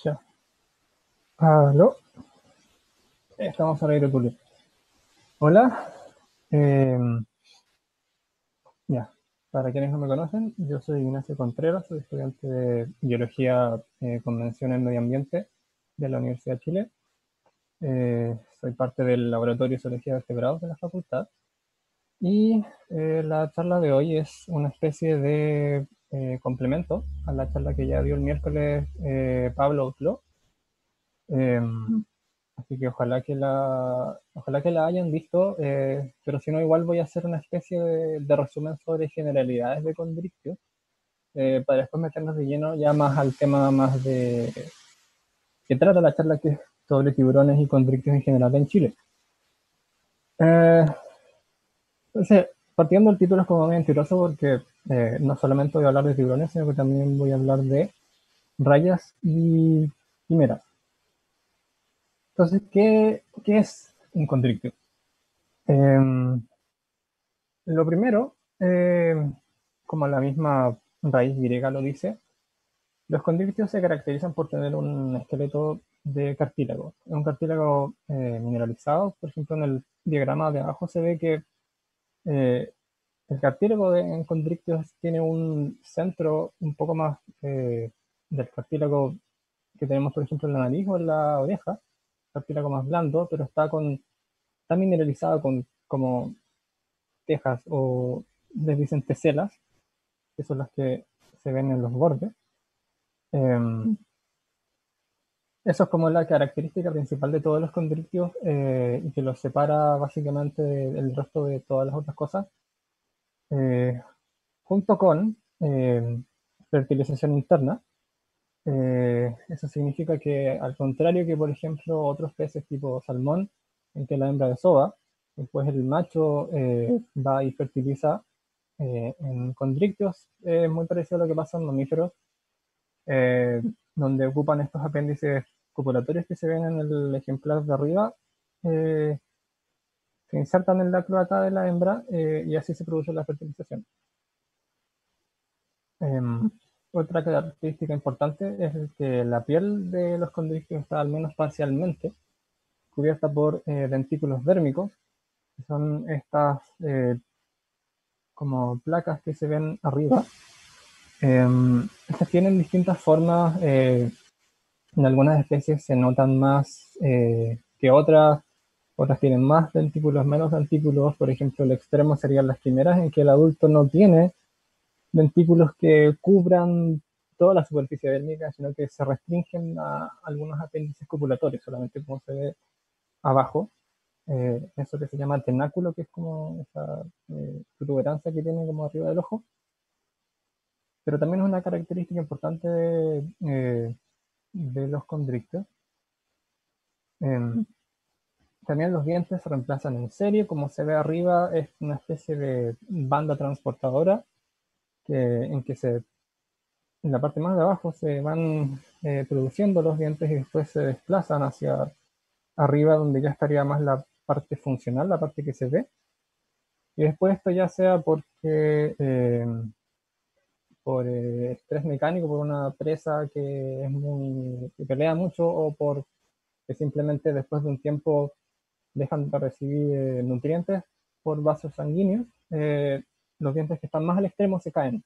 Ya. Aló, estamos al aire, Tulio. Hola, em, ya. Para quienes no me conocen, yo soy Ignacio Contreras, soy estudiante de Biología Convención en Medio Ambiente de la Universidad de Chile. Soy parte del Laboratorio de Zoología de Vertebrados de la facultad. Y la charla de hoy es una especie de complemento a la charla que ya dio el miércoles Pablo Outlaw. Em, Así que ojalá que la hayan visto, pero si no, igual voy a hacer una especie de resumen sobre generalidades de Condrictio, para después meternos de lleno ya más al tema más de que trata la charla, que es sobre tiburones y Condrictios en general en Chile. Eh, entonces, partiendo el título es como muy mentiroso porque no solamente voy a hablar de tiburones, sino que también voy a hablar de rayas y quimeras. Entonces, ¿qué es un Condrictio? Em, Lo primero, como la misma raíz griega lo dice, los condrictios se caracterizan por tener un esqueleto de cartílago. Es un cartílago mineralizado. Por ejemplo, en el diagrama de abajo se ve que eh, el cartílago en condrictios tiene un centro un poco más del cartílago que tenemos, por ejemplo, en la nariz o en la oreja, cartílago más blando, pero está mineralizado con como tejas, o les dicen teselas, que son las que se ven en los bordes. Eh, Eso es como la característica principal de todos los condrictios, y que los separa básicamente del resto de todas las otras cosas, eh, junto con fertilización interna. Eso significa que, al contrario que, por ejemplo, otros peces tipo salmón, en que la hembra desova, después el macho va y fertiliza. En condrictios es muy parecido a lo que pasa en mamíferos, eh, donde ocupan estos apéndices copulatorios que se ven en el ejemplar de arriba. eh, Se insertan en la cloaca de la hembra, y así se produce la fertilización. Em, Otra característica importante es que la piel de los condrictios está al menos parcialmente cubierta por dentículos dérmicos, que son estas como placas que se ven arriba. Estas tienen distintas formas. En algunas especies se notan más que otras tienen más dentículos, menos dentículos. Por ejemplo, el extremo serían las quimeras, en que el adulto no tiene dentículos que cubran toda la superficie dérmica, sino que se restringen a algunos apéndices copulatorios, solamente como se ve abajo. Eso que se llama tenáculo, que es como esa protuberancia que tiene como arriba del ojo. Pero también es una característica importante de los condrictios. Em, También los dientes se reemplazan en serie. Como se ve arriba, es una especie de banda transportadora en que en la parte más de abajo se van produciendo los dientes y después se desplazan hacia arriba, donde ya estaría más la parte funcional, la parte que se ve. Y después esto ya sea porque por estrés mecánico, por una presa que pelea mucho, o por que simplemente después de un tiempo dejan de recibir nutrientes por vasos sanguíneos, los dientes que están más al extremo se caen.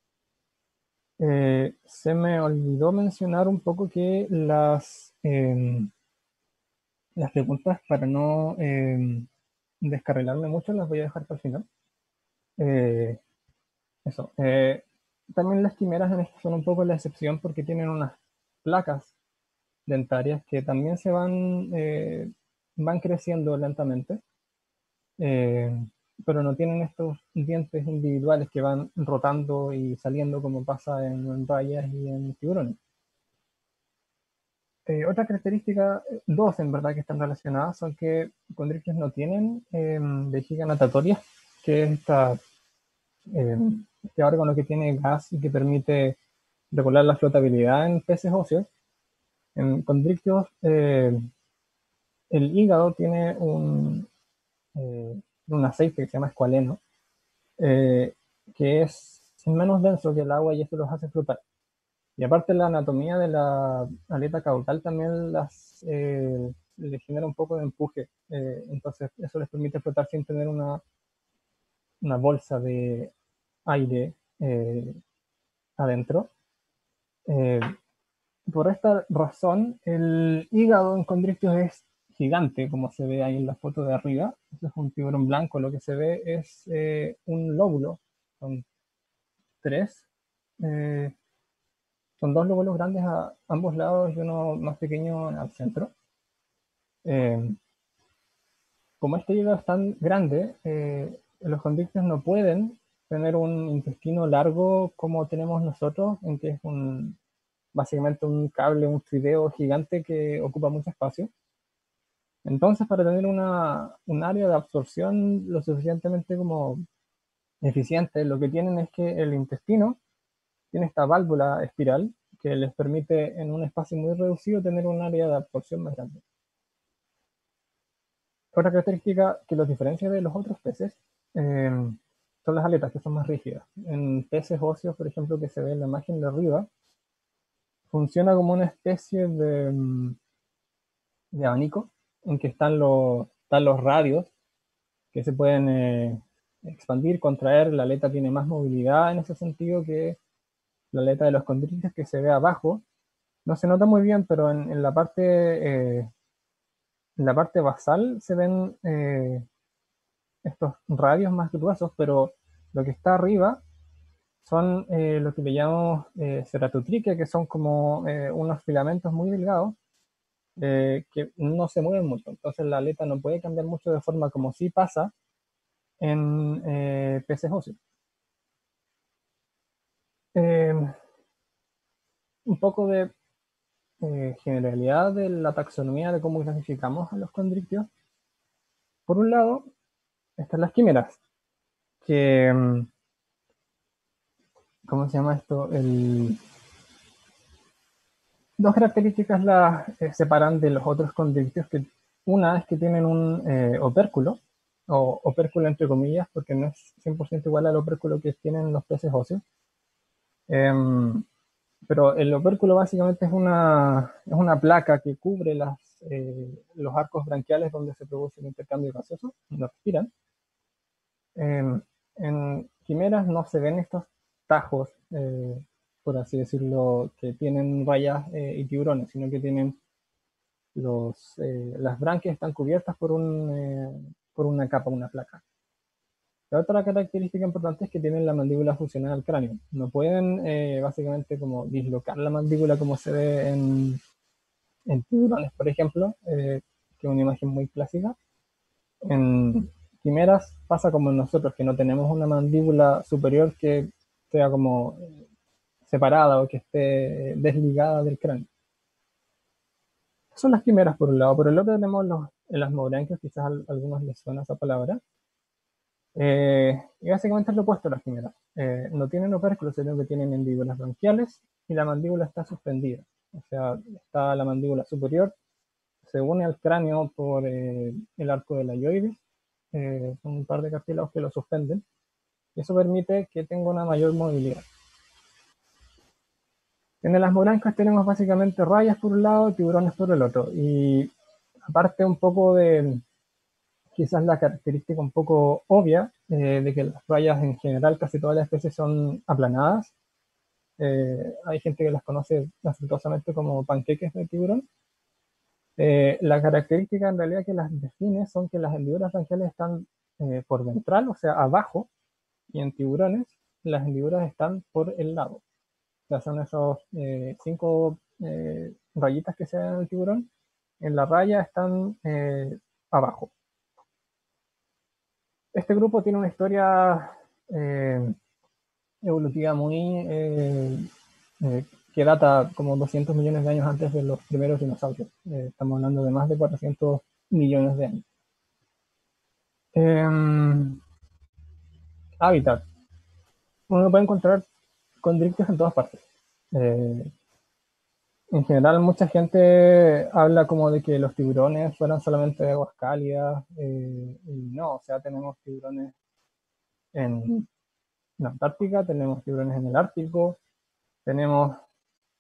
Se me olvidó mencionar un poco que las preguntas, para no descarrilarme mucho, las voy a dejar para el final. Eh, Eso. También las quimeras en esto son un poco la excepción, porque tienen unas placas dentarias que también van creciendo lentamente, eh, pero no tienen estos dientes individuales que van rotando y saliendo como pasa en rayas y en tiburones. Otra característica, dos en verdad que están relacionadas, son que condrictios no tienen vejiga natatoria, que es eh, este órgano que tiene gas y que permite regular la flotabilidad en peces óseos. En condrictios, el hígado tiene un aceite que se llama escualeno, eh, que es menos denso que el agua, y eso los hace flotar. Y aparte la anatomía de la aleta caudal también le genera un poco de empuje. Entonces eso les permite flotar sin tener una bolsa de aire adentro. Eh, por esta razón, el hígado en condrictios es gigante, como se ve ahí en la foto de arriba. Este es un tiburón blanco. Lo que se ve es un lóbulo. Son tres. eh, Son dos lóbulos grandes a ambos lados y uno más pequeño al centro. Eh, Como este hígado es tan grande, los condrictios no pueden tener un intestino largo como tenemos nosotros, en que es básicamente un cable, un fideo gigante que ocupa mucho espacio. Entonces, para tener un área de absorción lo suficientemente como eficiente, lo que tienen es que el intestino tiene esta válvula espiral que les permite en un espacio muy reducido tener un área de absorción más grande. Otra característica que los diferencia de los otros peces eh, son las aletas, que son más rígidas. En peces óseos, por ejemplo, que se ve en la imagen de arriba, funciona como una especie de abanico en que están los radios que se pueden expandir, contraer. La aleta tiene más movilidad en ese sentido que la aleta de los condrites que se ve abajo. No se nota muy bien, pero en la parte basal se ven estos radios más gruesos, pero lo que está arriba son lo que le llamamos ceratotriquia, que son como unos filamentos muy delgados que no se mueven mucho. Entonces la aleta no puede cambiar mucho de forma como si pasa en peces óseos. Eh, un poco de generalidad de la taxonomía de cómo clasificamos a los condrictios. Por un lado, están las quimeras, que, ¿cómo se llama esto? Dos características las separan de los otros condrictios, que una es que tienen un opérculo, o opérculo entre comillas, porque no es 100% igual al opérculo que tienen los peces óseos. Em, pero el opérculo básicamente es una placa que cubre los arcos branquiales donde se produce el intercambio gaseoso, donde respiran. En, en quimeras no se ven estos tajos, por así decirlo, que tienen rayas y tiburones, sino que tienen las branquias están cubiertas por una capa, una placa. La otra característica importante es que tienen la mandíbula fusionada al cráneo. No pueden básicamente como dislocar la mandíbula como se ve en tiburones, por ejemplo, que es una imagen muy clásica. En quimeras pasa como en nosotros, que no tenemos una mandíbula superior que sea como separada o que esté desligada del cráneo. Son las quimeras por un lado. Por el otro tenemos los elasmobranquios, quizás a algunos les suena esa palabra. Y básicamente es lo opuesto a las quimeras. No tienen opérculos, sino que tienen mandíbulas branquiales y la mandíbula está suspendida. O sea, está la mandíbula superior, se une al cráneo por el arco de la hyoides. Son un par de cartílagos que lo suspenden. Y eso permite que tenga una mayor movilidad. En las morancas tenemos básicamente rayas por un lado y tiburones por el otro. Y aparte un poco de quizás la característica un poco obvia de que las rayas en general, casi todas las especies son aplanadas. Hay gente que las conoce afectuosamente como panqueques de tiburón. La característica en realidad que las define son que las hendiduras branquiales están por ventral, o sea, abajo, y en tiburones las hendiduras están por el lado. O sea, son esos cinco rayitas que se ven en el tiburón. En la raya están abajo. Este grupo tiene una historia eh, evolutiva que data como 200 millones de años antes de los primeros dinosaurios. Estamos hablando de más de 400 millones de años. Eh, Hábitat. Uno puede encontrar condrictios en todas partes. Eh, en general, mucha gente habla como de que los tiburones fueran solamente de aguas cálidas. Y no, o sea, tenemos tiburones en la Antártica, tenemos tiburones en el Ártico, tenemos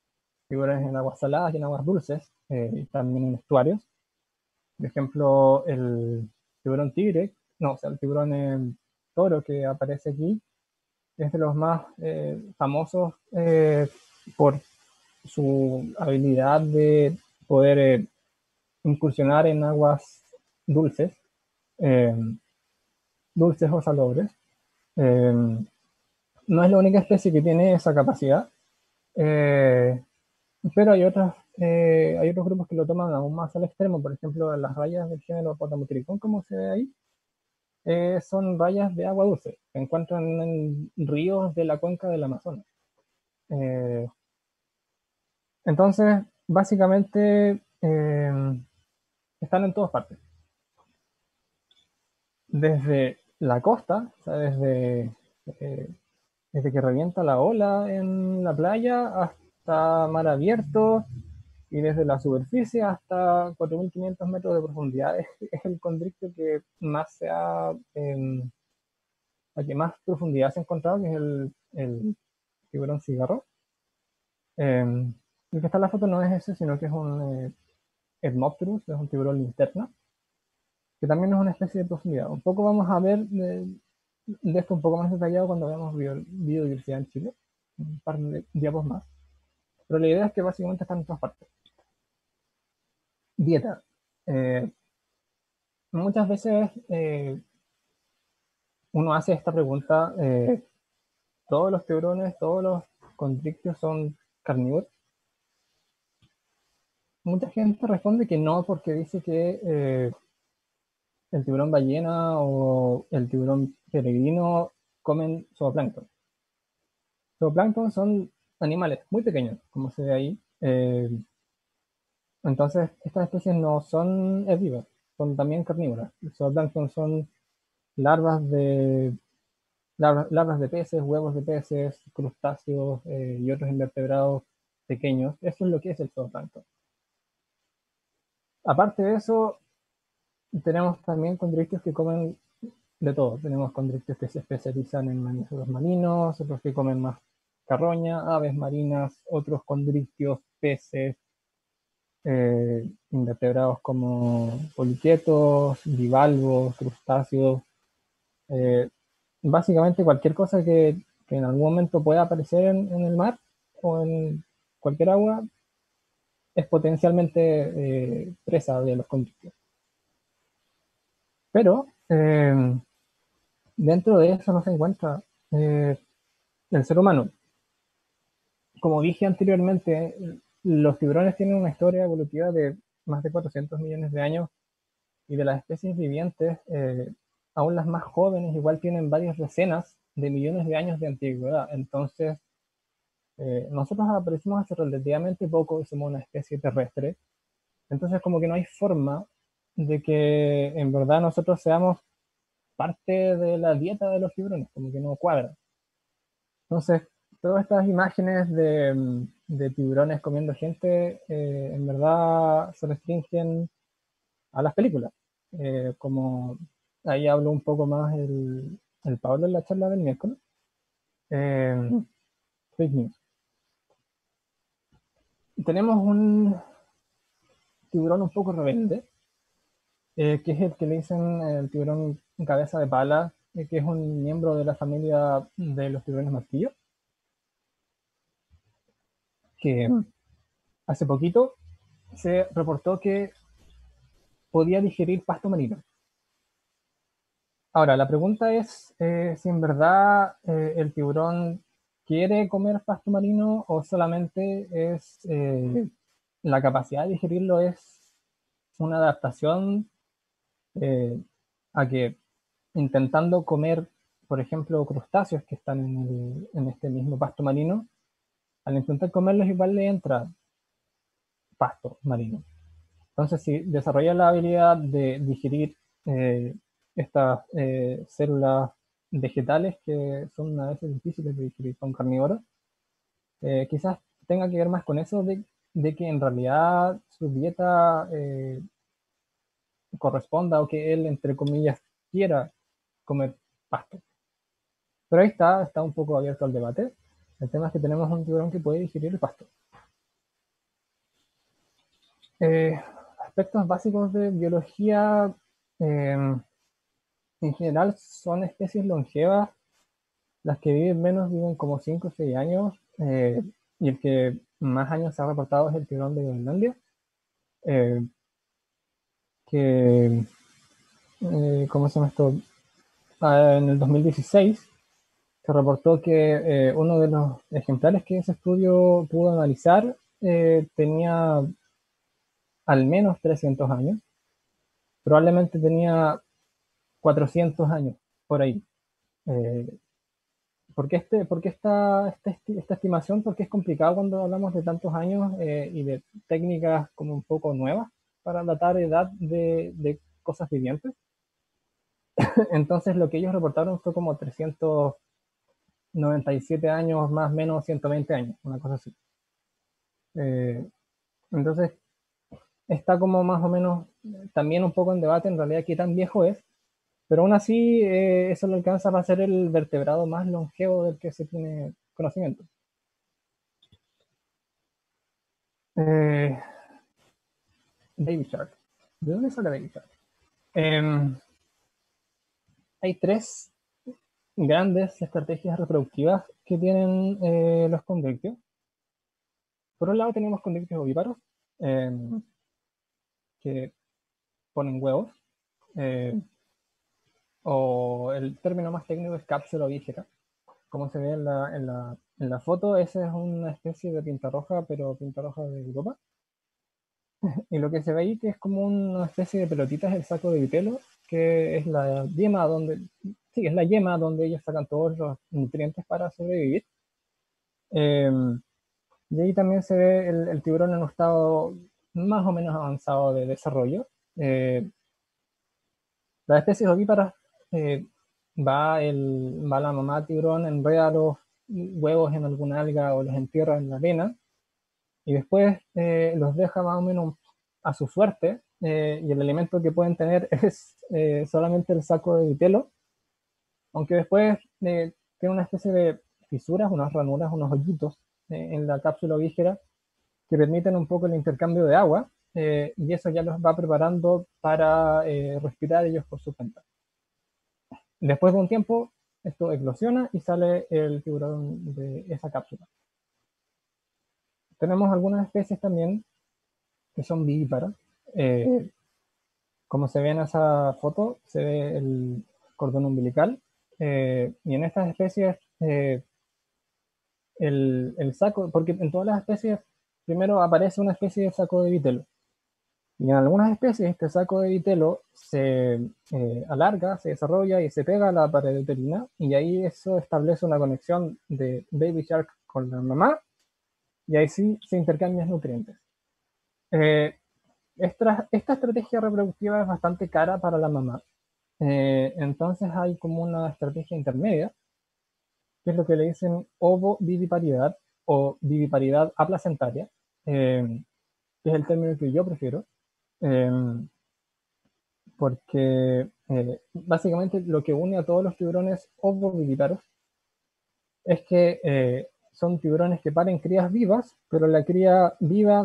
tiburones en aguas saladas y en aguas dulces, y también en estuarios. Por ejemplo, el tiburón tigre, no, o sea, el tiburón toro que aparece aquí, es de los más famosos por su habilidad de poder incursionar en aguas dulces, eh, dulces o salobres. Eh, no es la única especie que tiene esa capacidad, eh, pero hay otros grupos que lo toman aún más al extremo. Por ejemplo, las rayas del género Potamotricón, como se ve ahí, son rayas de agua dulce. Se encuentran en ríos de la cuenca del Amazonas. Eh, entonces, básicamente, están en todas partes. Desde la costa, o sea, eh, desde que revienta la ola en la playa hasta mar abierto, y desde la superficie hasta 4.500 metros de profundidad. Es el condrictio que más a que más profundidad se ha encontrado, que es el tiburón cigarro. El que está en la foto no es ese, sino que es un Edmopterus, es un tiburón linterna, que también es una especie de profundidad. Un poco vamos a ver de esto un poco más detallado cuando veamos biodiversidad en Chile, un par de diapos más. Pero la idea es que básicamente están en todas partes. Dieta. Eh, Muchas veces uno hace esta pregunta, ¿todos los tiburones, todos los condrictios son carnívoros? Mucha gente responde que no, porque dice que el tiburón ballena o el tiburón peregrino comen zooplancton. Zooplancton son animales muy pequeños, como se ve ahí. Entonces, estas especies no son herbívoras, son también carnívoras. Los zooplancton son larvas de larvas de peces, huevos de peces, crustáceos y otros invertebrados pequeños. Eso es lo que es el zooplancton. Aparte de eso, tenemos también condrictios que comen de todo. Tenemos condrictios que se especializan en mamíferos marinos, otros que comen más carroña, aves marinas, otros condrictios, peces, invertebrados como poliquetos, bivalvos, crustáceos, eh, básicamente cualquier cosa que en algún momento pueda aparecer en el mar o en cualquier agua es potencialmente presa de los condrictios. Pero dentro de eso no se encuentra eh, el ser humano. Como dije anteriormente, los tiburones tienen una historia evolutiva de más de 400 millones de años, y de las especies vivientes, aún las más jóvenes igual tienen varias decenas de millones de años de antigüedad. Entonces, nosotros aparecimos hace relativamente poco y somos una especie terrestre. Entonces, como que no hay forma de que en verdad nosotros seamos parte de la dieta de los tiburones, como que no cuadra. Entonces, todas estas imágenes de tiburones comiendo gente, en verdad se restringen a las películas. Como ahí hablo un poco más el Pablo en la charla del miércoles. Eh, Fake news. Tenemos un tiburón un poco rebelde, que es el que le dicen el tiburón cabeza de pala, que es un miembro de la familia de los tiburones martillo, que hace poquito se reportó que podía digerir pasto marino. Ahora, la pregunta es si en verdad el tiburón quiere comer pasto marino o solamente es la capacidad de digerirlo es una adaptación eh, a que intentando comer, por ejemplo, crustáceos que están en este mismo pasto marino, al intentar comerlos igual le entra pasto marino. Entonces, si desarrolla la habilidad de digerir eh, estas células vegetales que son a veces difíciles de digerir con carnívoros, quizás tenga que ver más con eso de que en realidad su dieta corresponda o que él, entre comillas, quiera comer pasto. Pero ahí está un poco abierto al debate. El tema es que tenemos un tiburón que puede digerir el pasto. Eh, Aspectos básicos de biología, en general son especies longevas. Las que viven menos viven como 5 o 6 años, y el que más años se ha reportado es el tiburón de Groenlandia, eh, que, ¿cómo se llama esto? En el 2016 se reportó que uno de los ejemplares que ese estudio pudo analizar tenía al menos 300 años, probablemente tenía 400 años por ahí. Eh, ¿Por qué esta estimación? Porque es complicado cuando hablamos de tantos años y de técnicas como un poco nuevas para datar edad de cosas vivientes. Entonces lo que ellos reportaron fue como 397 años más o menos 120 años, una cosa así. Eh, entonces está como más o menos también un poco en debate en realidad qué tan viejo es, pero aún así eso le alcanza para ser el vertebrado más longevo del que se tiene conocimiento. Eh, Baby Shark. ¿De dónde sale Baby Shark? Eh, Hay tres grandes estrategias reproductivas que tienen los condrictios. Por un lado tenemos condrictios ovíparos, eh, que ponen huevos, eh, o el término más técnico es cápsula ovígera. Como se ve en la foto, esa es una especie de pintarroja, pero pintarroja de Europa. Y lo que se ve ahí que es como una especie de pelotitas el saco de vitelo, que es la yema donde, sí, es la yema donde ellos sacan todos los nutrientes para sobrevivir. Eh, y ahí también se ve el tiburón en un estado más o menos avanzado de desarrollo. Eh, las especies ovíparas, eh, va la mamá tiburón, enreda los huevos en alguna alga o los entierra en la arena y después los deja más o menos a su suerte, y el alimento que pueden tener es solamente el saco de vitelo, aunque después tiene una especie de fisuras, unas ranuras, unos hoyitos en la cápsula ovígera que permiten un poco el intercambio de agua, y eso ya los va preparando para respirar ellos por su cuenta. Después de un tiempo, esto eclosiona y sale el tiburón de esa cápsula. Tenemos algunas especies también que son vivíparas. Eh, Como se ve en esa foto, se ve el cordón umbilical, y en estas especies el saco, porque en todas las especies primero aparece una especie de saco de vitelo. Y en algunas especies este saco de vitelo se alarga, se desarrolla y se pega a la pared uterina, y ahí eso establece una conexión de Baby Shark con la mamá, y ahí sí se intercambian nutrientes. Eh, esta estrategia reproductiva es bastante cara para la mamá. Entonces hay como una estrategia intermedia, que es lo que le dicen ovoviviparidad o viviparidad aplacentaria, que es el término que yo prefiero, eh, porque básicamente lo que une a todos los tiburones ovovivíparos es que son tiburones que paren crías vivas, pero la cría viva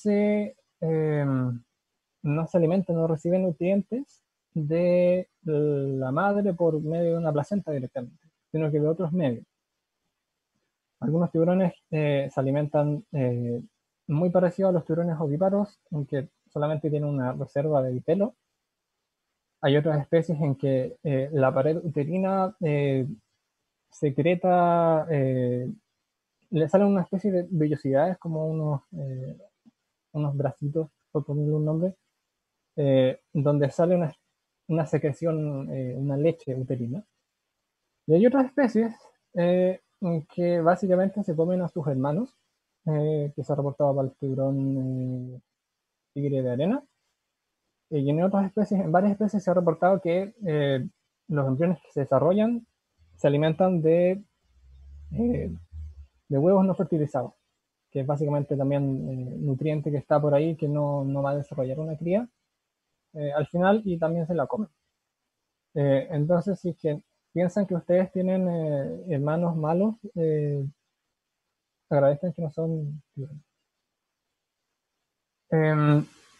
no se alimenta, no recibe nutrientes de la madre por medio de una placenta directamente, sino que de otros medios. Algunos tiburones se alimentan muy parecido a los tiburones ovíparos, en que solamente tienen una reserva de vitelo. Hay otras especies en que la pared uterina secreta, le salen una especie de vellosidades, como unos bracitos, por ponerle un nombre, donde sale una secreción, una leche uterina. Y hay otras especies que básicamente se comen a sus hermanos, que se ha reportado para el tiburón tigre de arena. Y en otras especies, en varias especies se ha reportado que los embriones que se desarrollan se alimentan eh, de huevos no fertilizados, que es básicamente también nutriente que está por ahí que no va a desarrollar una cría al final, y también se la comen. Entonces, si es que piensan que ustedes tienen hermanos malos, agradezcan que no son tiburones.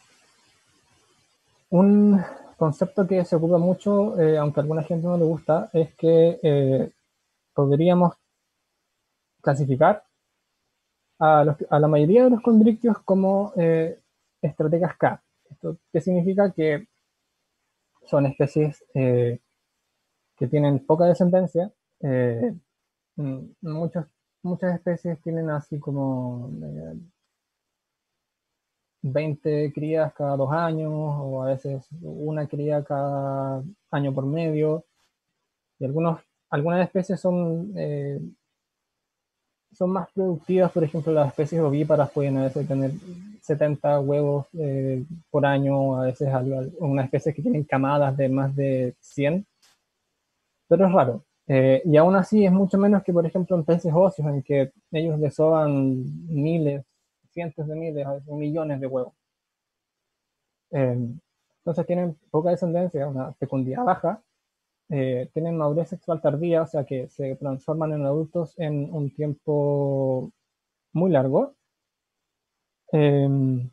Un concepto que se ocupa mucho, aunque a alguna gente no le gusta, es que podríamos clasificar a la mayoría de los condrictios como estrategas K. ¿Esto qué significa? Que son especies que tienen poca descendencia. eh, muchas, muchas especies tienen así como 20 crías cada 2 años, o a veces una cría cada año por medio. Y algunas especies son más productivas. Por ejemplo, las especies ovíparas pueden a veces tener 70 huevos por año, a veces unas especies que tienen camadas de más de 100, pero es raro. Y aún así es mucho menos que, por ejemplo, en peces óseos, en que ellos desovan miles, cientos de miles, a veces millones de huevos. Eh, entonces tienen poca descendencia, una fecundidad baja, tienen madurez sexual tardía, o sea que se transforman en adultos en un tiempo muy largo. eh,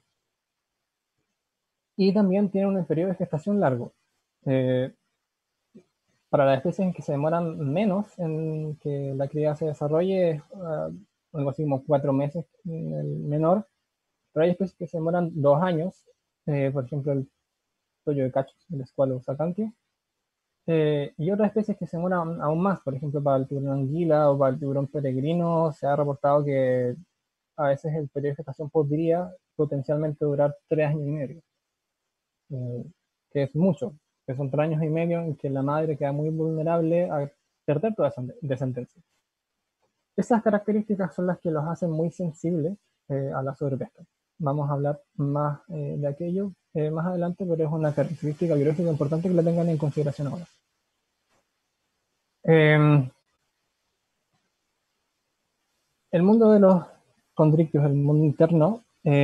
y también tienen un periodo de gestación largo. Eh, para las especies en que se demoran menos en que la cría se desarrolle, es algo así como 4 meses en el menor, pero hay especies que se demoran 2 años, por ejemplo el toyo de cachos, el Squalus acanthus. Y otras especies que se demoran aún más, por ejemplo, para el tiburón anguila o para el tiburón peregrino, se ha reportado que a veces el periodo de gestación podría potencialmente durar 3 años y medio, eh, que es mucho, que son 3 años y medio en que la madre queda muy vulnerable a perder toda esa descendencia. Esas características son las que los hacen muy sensibles a la sobrepesca. Vamos a hablar más de aquello más adelante, pero es una característica biológica importante que la tengan en consideración ahora. Eh, el mundo de los condrictios, el mundo interno,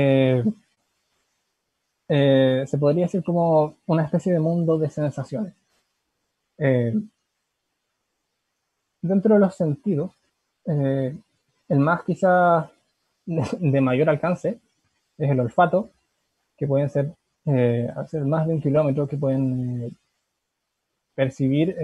se podría decir como una especie de mundo de sensaciones. Eh, Dentro de los sentidos, eh, el más quizá de mayor alcance es el olfato, que pueden hacer más de 1 kilómetro, que pueden percibir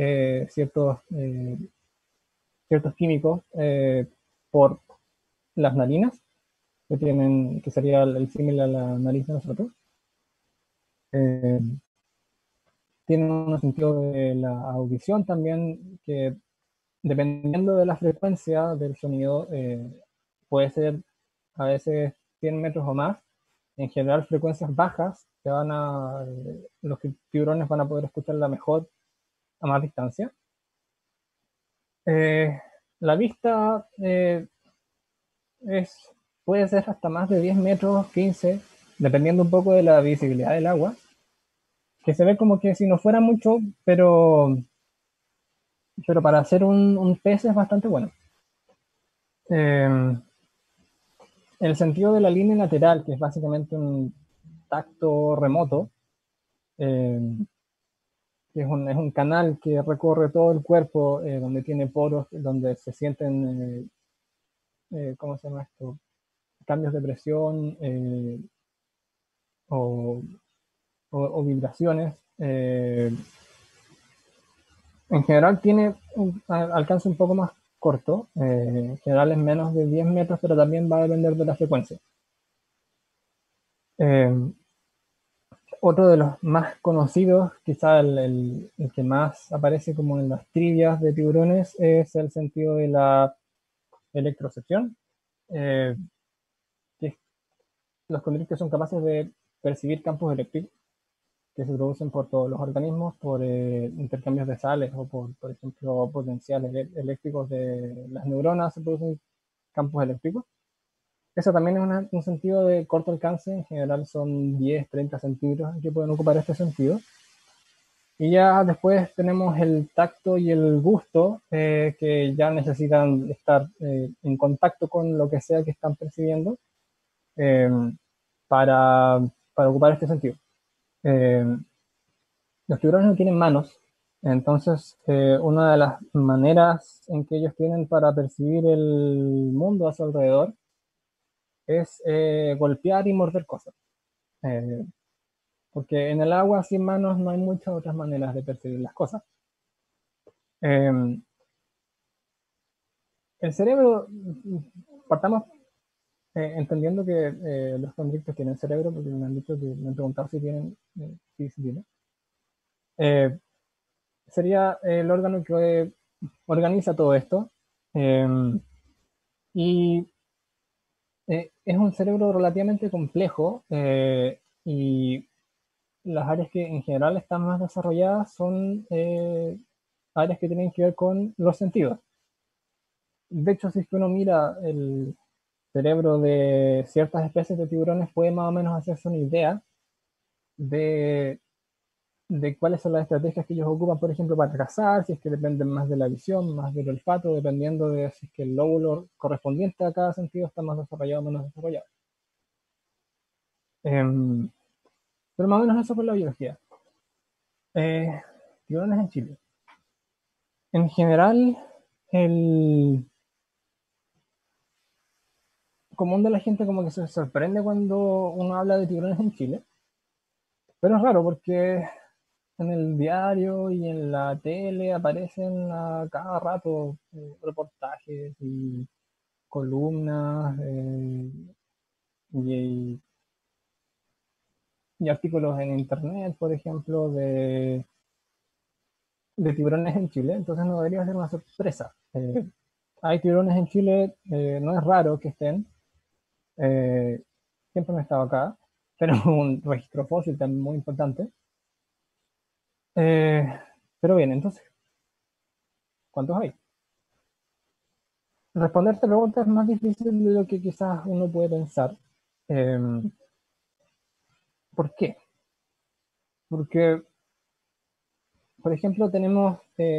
ciertos químicos por las narinas, que sería el símil a la nariz de nosotros. Eh, Tienen un sentido de la audición también, que dependiendo de la frecuencia del sonido, puede ser a veces 100 metros o más. En general, frecuencias bajas que los tiburones van a poder escucharla mejor a más distancia. Eh, la vista es, puede ser hasta más de 10 metros, 15, dependiendo un poco de la visibilidad del agua, que se ve como que si no fuera mucho, pero para hacer un pez es bastante bueno. Eh, el sentido de la línea lateral, que es básicamente un tacto remoto, eh, que es un canal que recorre todo el cuerpo, donde tiene poros, donde se sienten, ¿cómo se llama esto? Cambios de presión o, o vibraciones. En general tiene un alcance un poco más corto, en general es menos de 10 metros, pero también va a depender de la frecuencia. Eh, Otro de los más conocidos, quizá el que más aparece como en las trivias de tiburones, es el sentido de la electrocepción. Eh, que los condritos son capaces de percibir campos eléctricos que se producen por todos los organismos, por intercambios de sales o por ejemplo, potenciales eléctricos de las neuronas, se producen campos eléctricos. Eso también es un sentido de corto alcance, en general son 10, 30 centímetros que pueden ocupar este sentido. Y ya después tenemos el tacto y el gusto, que ya necesitan estar en contacto con lo que sea que están percibiendo, eh, para, para ocupar este sentido. Eh, los tiburones no tienen manos, entonces una de las maneras en que ellos tienen para percibir el mundo a su alrededor es golpear y morder cosas. Eh, porque en el agua sin manos no hay muchas otras maneras de percibir las cosas. Eh, el cerebro, partamos entendiendo que los convictos tienen cerebro, porque me han dicho que me han preguntado si tienen, sí, sí tienen. Eh, sería el órgano que organiza todo esto. eh, y es un cerebro relativamente complejo, y las áreas que en general están más desarrolladas son áreas que tienen que ver con los sentidos. De hecho, si es que uno mira el cerebro de ciertas especies de tiburones, puede más o menos hacerse una idea de, de cuáles son las estrategias que ellos ocupan, por ejemplo, para cazar, si es que dependen más de la visión, más del olfato, dependiendo de si es que el lóbulo correspondiente a cada sentido está más desarrollado o menos desarrollado. Em, pero más o menos eso por la biología. Eh, tiburones en Chile. En general, el común de la gente como que se sorprende cuando uno habla de tiburones en Chile, pero es raro porque en el diario y en la tele aparecen a cada rato reportajes y columnas, y, y artículos en internet, por ejemplo, de tiburones en Chile, entonces no debería ser una sorpresa. Hay tiburones en Chile, no es raro que estén, eh, siempre han estado acá, pero un registro fósil también muy importante. Eh, pero bien, entonces, ¿cuántos hay? Responder esta pregunta es más difícil de lo que quizás uno puede pensar. Eh, ¿Por qué? Porque, por ejemplo, tenemos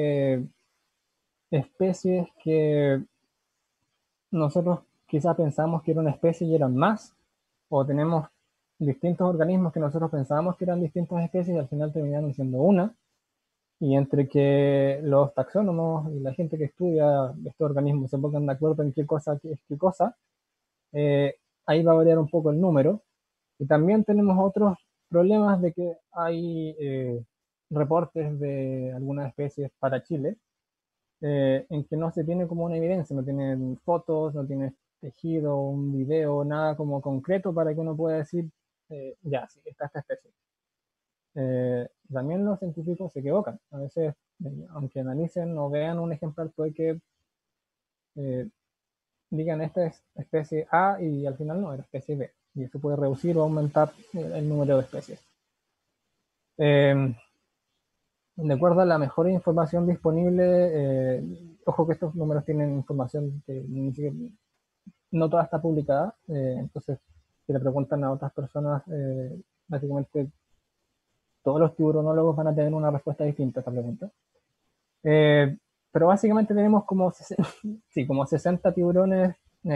especies que nosotros quizás pensamos que era una especie y eran más, o tenemos distintos organismos que nosotros pensábamos que eran distintas especies y al final terminaron siendo una, y entre que los taxónomos y la gente que estudia estos organismos se pongan de acuerdo en qué cosa es qué cosa, eh, ahí va a variar un poco el número. Y también tenemos otros problemas de que hay reportes de algunas especies para Chile, en que no se tiene como una evidencia, no tienen fotos, no tiene tejido, un video, nada como concreto para que uno pueda decir, ya, sí, está esta especie. También los científicos se equivocan. A veces, aunque analicen o vean un ejemplar, puede que eh, digan esta es especie A y al final no, era especie B. Y eso puede reducir o aumentar el número de especies. Eh, de acuerdo a la mejor información disponible, ojo que estos números tienen información que ni siquiera, no toda está publicada, entonces si le preguntan a otras personas, básicamente todos los tiburonólogos van a tener una respuesta distinta a esta pregunta. Eh, pero básicamente tenemos como, sí, como 60 tiburones,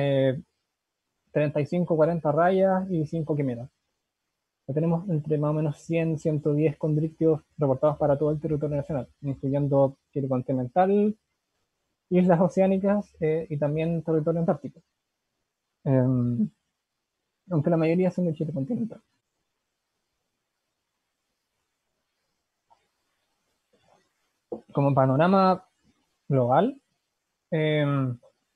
35, 40 rayas y 5 quimeras. Tenemos entre más o menos 100, 110 condrictios reportados para todo el territorio nacional, incluyendo Chile continental, islas oceánicas, y también territorio antártico. Eh, aunque la mayoría son de Chile continental. Como panorama global, eh,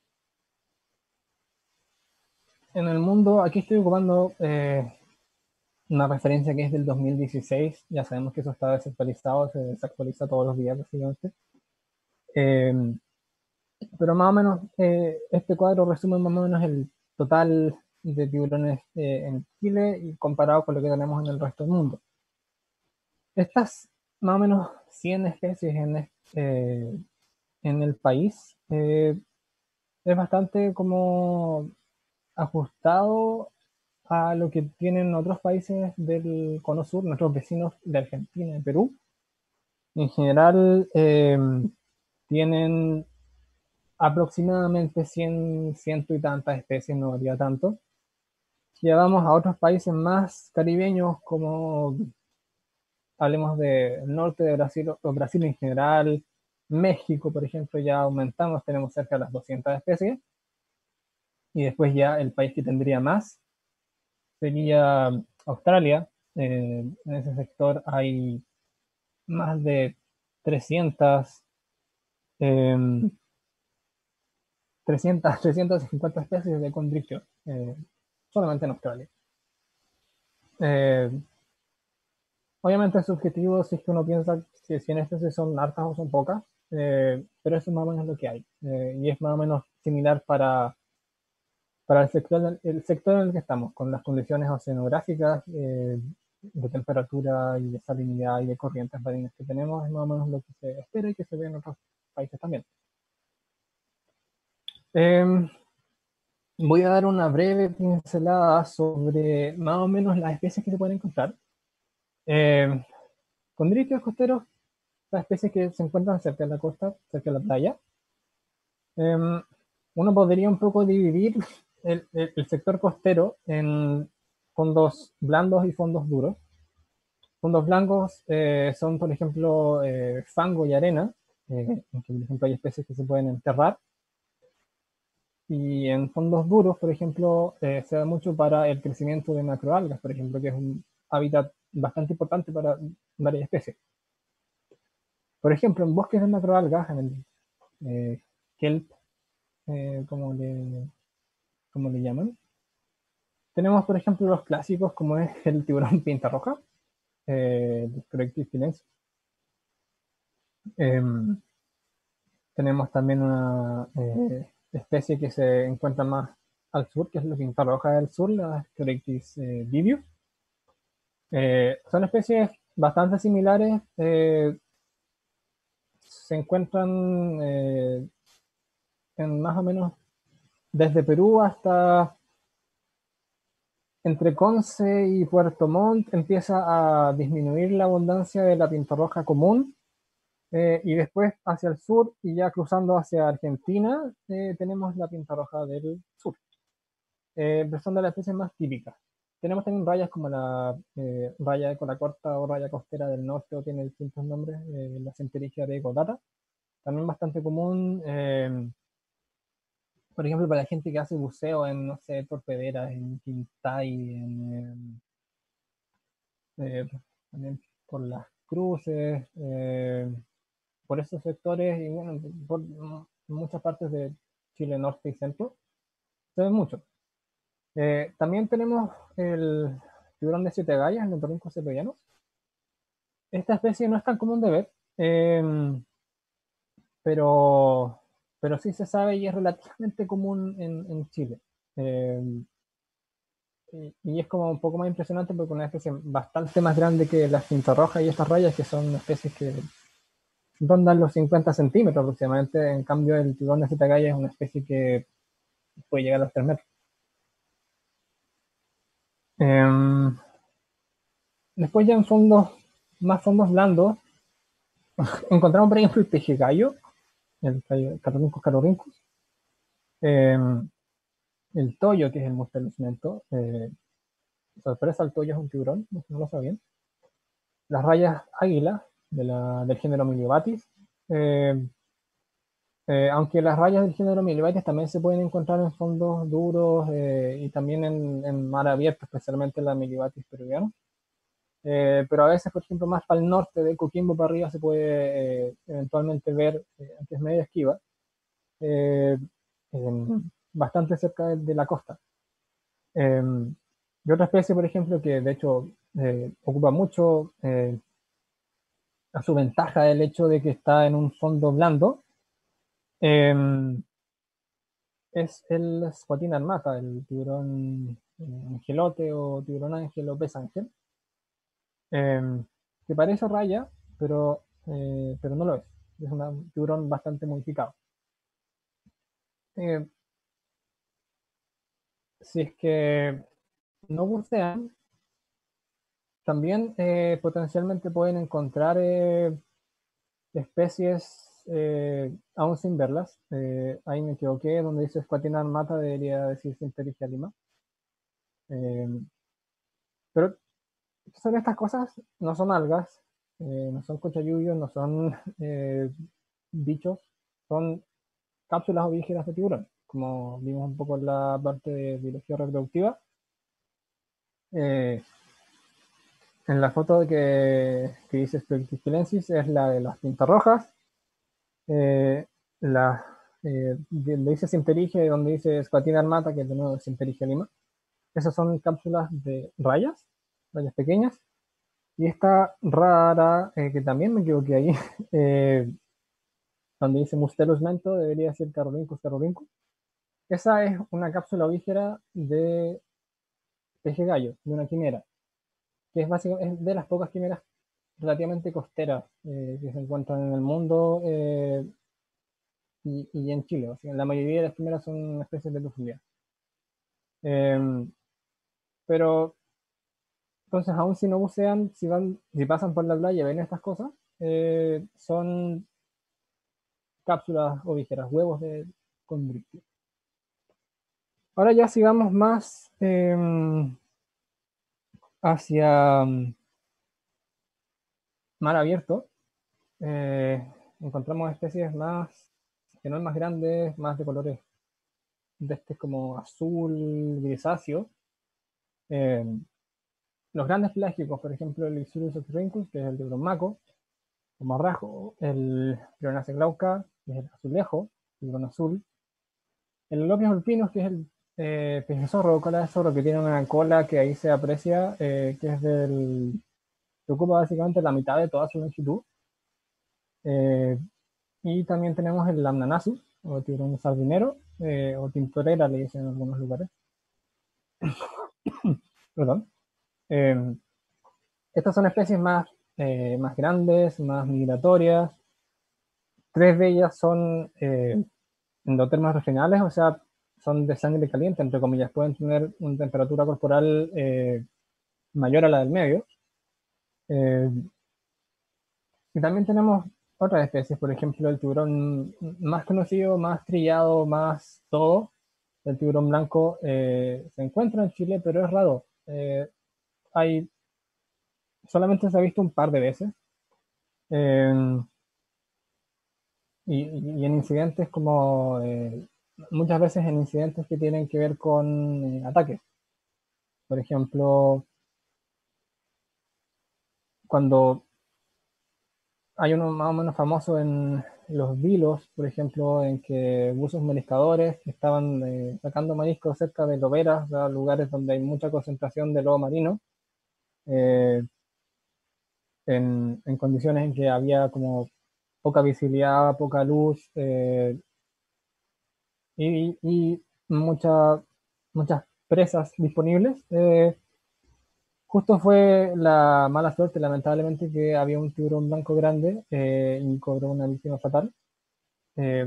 en el mundo, aquí estoy ocupando una referencia que es del 2016, ya sabemos que eso está desactualizado, se desactualiza todos los días básicamente. Eh, pero más o menos este cuadro resume más o menos el total de tiburones en Chile y comparado con lo que tenemos en el resto del mundo. Estas más o menos 100 especies en el país, es bastante como ajustado a lo que tienen otros países del Cono Sur, nuestros vecinos de Argentina y Perú. En general, tienen aproximadamente 100, ciento y tantas especies, no varía tanto. Si vamos a otros países más caribeños, como hablemos del norte de Brasil o Brasil en general, México, por ejemplo, ya aumentamos, tenemos cerca de las 200 especies. Y después ya el país que tendría más sería Australia, En ese sector hay más de 300, eh, 350 especies de condrichtio, solamente en Australia. Eh, Obviamente es subjetivo si es que uno piensa que 100 especies son hartas o son pocas, pero eso es más o menos lo que hay. Y es más o menos similar para el sector en el que estamos, con las condiciones oceanográficas, de temperatura y de salinidad y de corrientes marinas que tenemos, es más o menos lo que se espera y que se ve en otros países también. Eh, Voy a dar una breve pincelada sobre más o menos las especies que se pueden encontrar. Eh, Condrichos costeros, las especies que se encuentran cerca de la costa, cerca de la playa. Uno podría un poco dividir el sector costero en fondos blandos y fondos duros. Fondos blancos son, por ejemplo, fango y arena, en que, por ejemplo, hay especies que se pueden enterrar. Y en fondos duros, por ejemplo, se da mucho para el crecimiento de macroalgas, por ejemplo, que es un hábitat bastante importante para varias especies. Por ejemplo, en bosques de macroalgas, en el kelp, eh, como le, como le llaman, tenemos, por ejemplo, los clásicos como es el tiburón pinta roja, el Correctus sinensis. Tenemos también una especie que se encuentra más al sur, que es la pinta roja del sur, la Correctus vivius. Son especies bastante similares, se encuentran en más o menos desde Perú hasta entre Conce y Puerto Montt empieza a disminuir la abundancia de la pintarroja común, y después hacia el sur y ya cruzando hacia Argentina tenemos la pintarroja del sur, pero son de las especies más típicas. Tenemos también rayas como la raya de cola corta o raya costera del norte, o tiene distintos nombres, la centerigia de Godata, también bastante común. Por ejemplo, para la gente que hace buceo en, no sé, Torpederas, en Quintay, también por las cruces, por esos sectores y bueno, por muchas partes de Chile norte y centro, se ve mucho. También tenemos el tiburón de siete agallas, el Ornitorrinco cepedianus. Esta especie no es tan común de ver, pero, pero sí se sabe y es relativamente común en Chile. Eh, y es como un poco más impresionante porque es una especie bastante más grande que las pintarrojas y estas rayas, que son especies que rondan los 50 centímetros aproximadamente. En cambio, el tiburón de siete agallas es una especie que puede llegar a los 3 metros. Eh, Después ya en fondos, más fondos blandos, encontramos por ejemplo el pejegallo, el Catorhynchus catorhynchus, eh, el toyo, que es el mustelocimento. Sorpresa, el toyo es un tiburón, no lo sabían. Las rayas águila del género Miliobatis. Eh, Aunque las rayas del género Miliobatis también se pueden encontrar en fondos duros, y también en mar abierto, especialmente la Miliobatis peruviana. Pero a veces, por ejemplo, más para el norte de Coquimbo para arriba se puede eventualmente ver, aunque es medio esquiva, eh, bastante cerca de la costa. Eh, y otra especie, por ejemplo, que de hecho ocupa mucho a su ventaja el hecho de que está en un fondo blando, eh, es el Squatina armata, el tiburón angelote o tiburón ángel o pez ángel, eh, que parece raya, pero no lo es. Es un tiburón bastante modificado. Eh, si es que no bucean, también potencialmente pueden encontrar especies aún sin verlas. Ahí me equivoqué, donde dice Squatina armata debería decir Sinterigia lima. Eh, pero son estas cosas, no son algas, no son cochayuyos, no son bichos, son cápsulas o vísceras de tiburón, como vimos un poco en la parte de biología reproductiva. Eh, En la foto que dice Specticulensis es la de las pintas rojas. Eh, la, donde dice Simperigia y donde dice Squatina armata, que de nuevo es Simperigia lima. Esas son cápsulas de rayas, rayas pequeñas. Y esta rara, que también me equivoqué ahí, eh, donde dice Mustelus mento, debería ser Carolincus carolincus. Esa es una cápsula ovígera de peje gallo, de una quimera, que es, básicamente, es de las pocas quimeras relativamente costeras que se encuentran en el mundo y en Chile. O sea, la mayoría de las quimeras son especies de peculiar. Eh, pero entonces, aún si no bucean, si pasan por la playa y ven estas cosas, son cápsulas ovígeras, huevos de condrictio. Ahora ya sigamos más hacia mar abierto. eh, Encontramos especies más, que no es más grandes, más de colores de este como azul, grisáceo. Eh, los grandes pelágicos, por ejemplo, el Ixurus oxyrhynchus, que es el tiburón maco, o marrajo, el Prionace glauca, que es el azulejo, tiburón azul, el Lopias ulpinus, que es el pez zorro, cola de zorro, que tiene una cola que ahí se aprecia, que es que ocupa básicamente la mitad de toda su longitud. Eh, y también tenemos el Lamnanasus, o tiburón sardinero, o tintorera, le dicen en algunos lugares. Perdón. Eh, Estas son especies más grandes, más migratorias. Tres de ellas son endotermas regionales, o sea, son de sangre caliente, entre comillas, pueden tener una temperatura corporal mayor a la del medio. Eh, y también tenemos otras especies, por ejemplo, el tiburón más conocido, más trillado, más todo, el tiburón blanco, se encuentra en Chile, pero es raro. Hay, solamente se ha visto un par de veces. Eh, y en incidentes como muchas veces en incidentes que tienen que ver con ataques. Por ejemplo, cuando hay uno más o menos famoso en los vilos, por ejemplo, en que buzos mariscadores que estaban sacando mariscos cerca de loberas, lugares donde hay mucha concentración de lobo marino, eh, en condiciones en que había como poca visibilidad, poca luz y muchas presas disponibles. Justo fue la mala suerte, lamentablemente, que había un tiburón blanco grande y cobró una víctima fatal. Eh,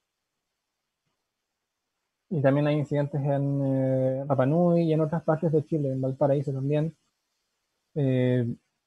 y también hay incidentes en Rapa Nui y en otras partes de Chile, en Valparaíso también. Eh,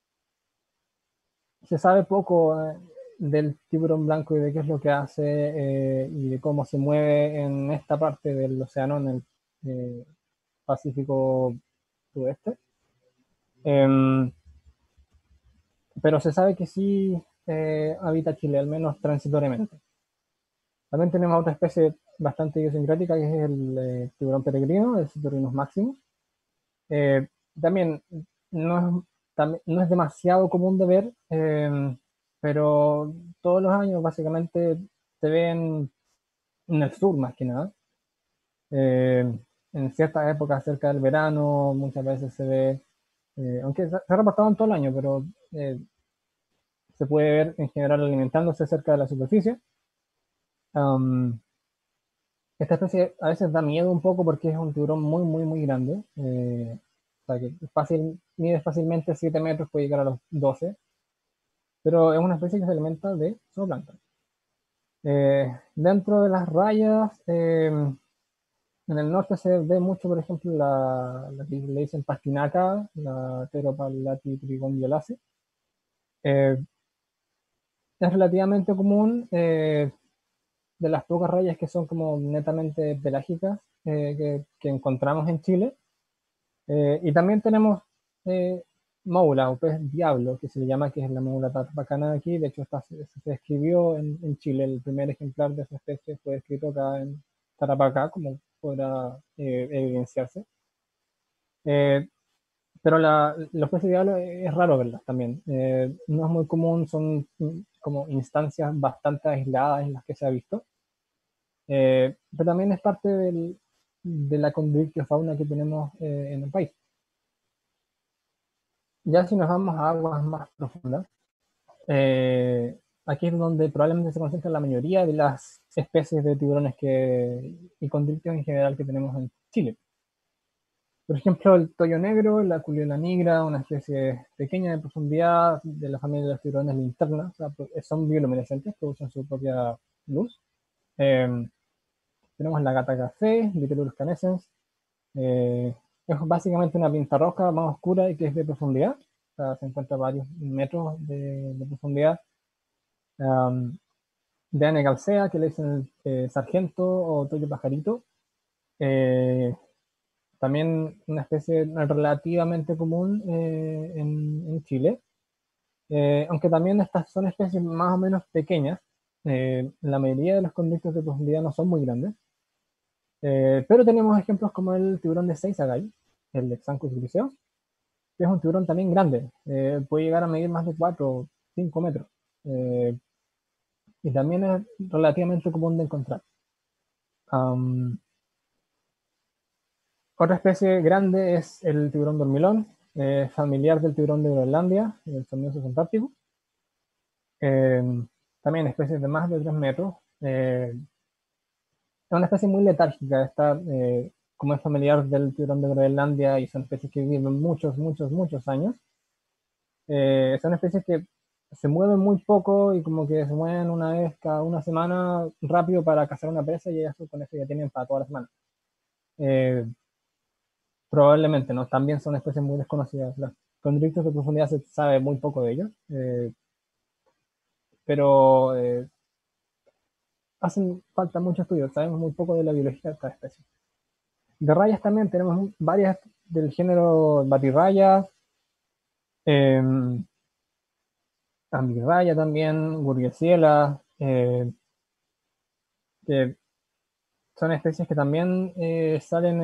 Se sabe poco del tiburón blanco y de qué es lo que hace y de cómo se mueve en esta parte del océano, en el Pacífico Sudeste. Eh, pero se sabe que sí habita Chile, al menos transitoriamente. También tenemos otra especie bastante idiosincrática que es el tiburón peregrino, el Citrinus maximus. Eh, También no no es demasiado común de ver, pero todos los años básicamente se ven en el sur más que nada. Eh, en ciertas épocas cerca del verano muchas veces se ve, aunque se ha reportado en todo el año, pero se puede ver en general alimentándose cerca de la superficie. Um, Esta especie a veces da miedo un poco porque es un tiburón muy grande. O sea que mide fácilmente 7 metros, puede llegar a los 12, pero es una especie que se alimenta de zooplancton. Dentro de las rayas, en el norte se ve mucho, por ejemplo, la que le dicen pastinaca, la Pteropalati trigondiolace. Eh, es relativamente común, de las pocas rayas que son como netamente pelágicas que encontramos en Chile. Y también tenemos eh, moula o pez diablo, que se le llama, que es la moula tarapacana de aquí. De hecho, se escribió en Chile. El primer ejemplar de esa especie fue escrito acá en Tarapacá, como podrá evidenciarse. Eh, Pero los peces diablo es raro verlas también. No es muy común, son como instancias bastante aisladas en las que se ha visto. Pero también es parte de la fauna que tenemos en el país. Ya si nos vamos a aguas más profundas, aquí es donde probablemente se concentra la mayoría de las especies de tiburones y condrictios en general que tenemos en Chile. Por ejemplo, el toyo negro, la culiona nigra, una especie pequeña de profundidad de la familia de los tiburones linterna, o sea, son bioluminescentes, producen su propia luz. Eh, Tenemos la gata café, Littorus canescens, es básicamente una pinta roja más oscura y que es de profundidad, o sea, se encuentra a varios metros de profundidad. Um, Deane calcea, que le dicen sargento o toyo pajarito, eh, también una especie relativamente común en Chile, aunque también estas son especies más o menos pequeñas. La mayoría de los conductos de profundidad no son muy grandes, pero tenemos ejemplos como el tiburón de Seisagay, el Xanthus griseus, que es un tiburón también grande, puede llegar a medir más de 4 o 5 metros, eh, y también es relativamente común de encontrar. Um, Otra especie grande es el tiburón dormilón, familiar del tiburón de Groenlandia, el Somniosum antártico. Eh, También especies de más de 3 metros. Es una especie muy letárgica, como es familiar del tiburón de Groenlandia y son especies que viven muchos, muchos, muchos años. Son especies que se mueven muy poco y como que se mueven una vez cada una semana rápido para cazar una presa y eso, con eso ya tienen para toda la semana. Eh, Probablemente, ¿no? También son especies muy desconocidas. Los condrictos de profundidad se sabe muy poco de ellos, pero hacen falta mucho estudio. Sabemos muy poco de la biología de esta especie. De rayas también tenemos varias del género batirraya, eh, ambirraya también, burguesiela, que son especies que también salen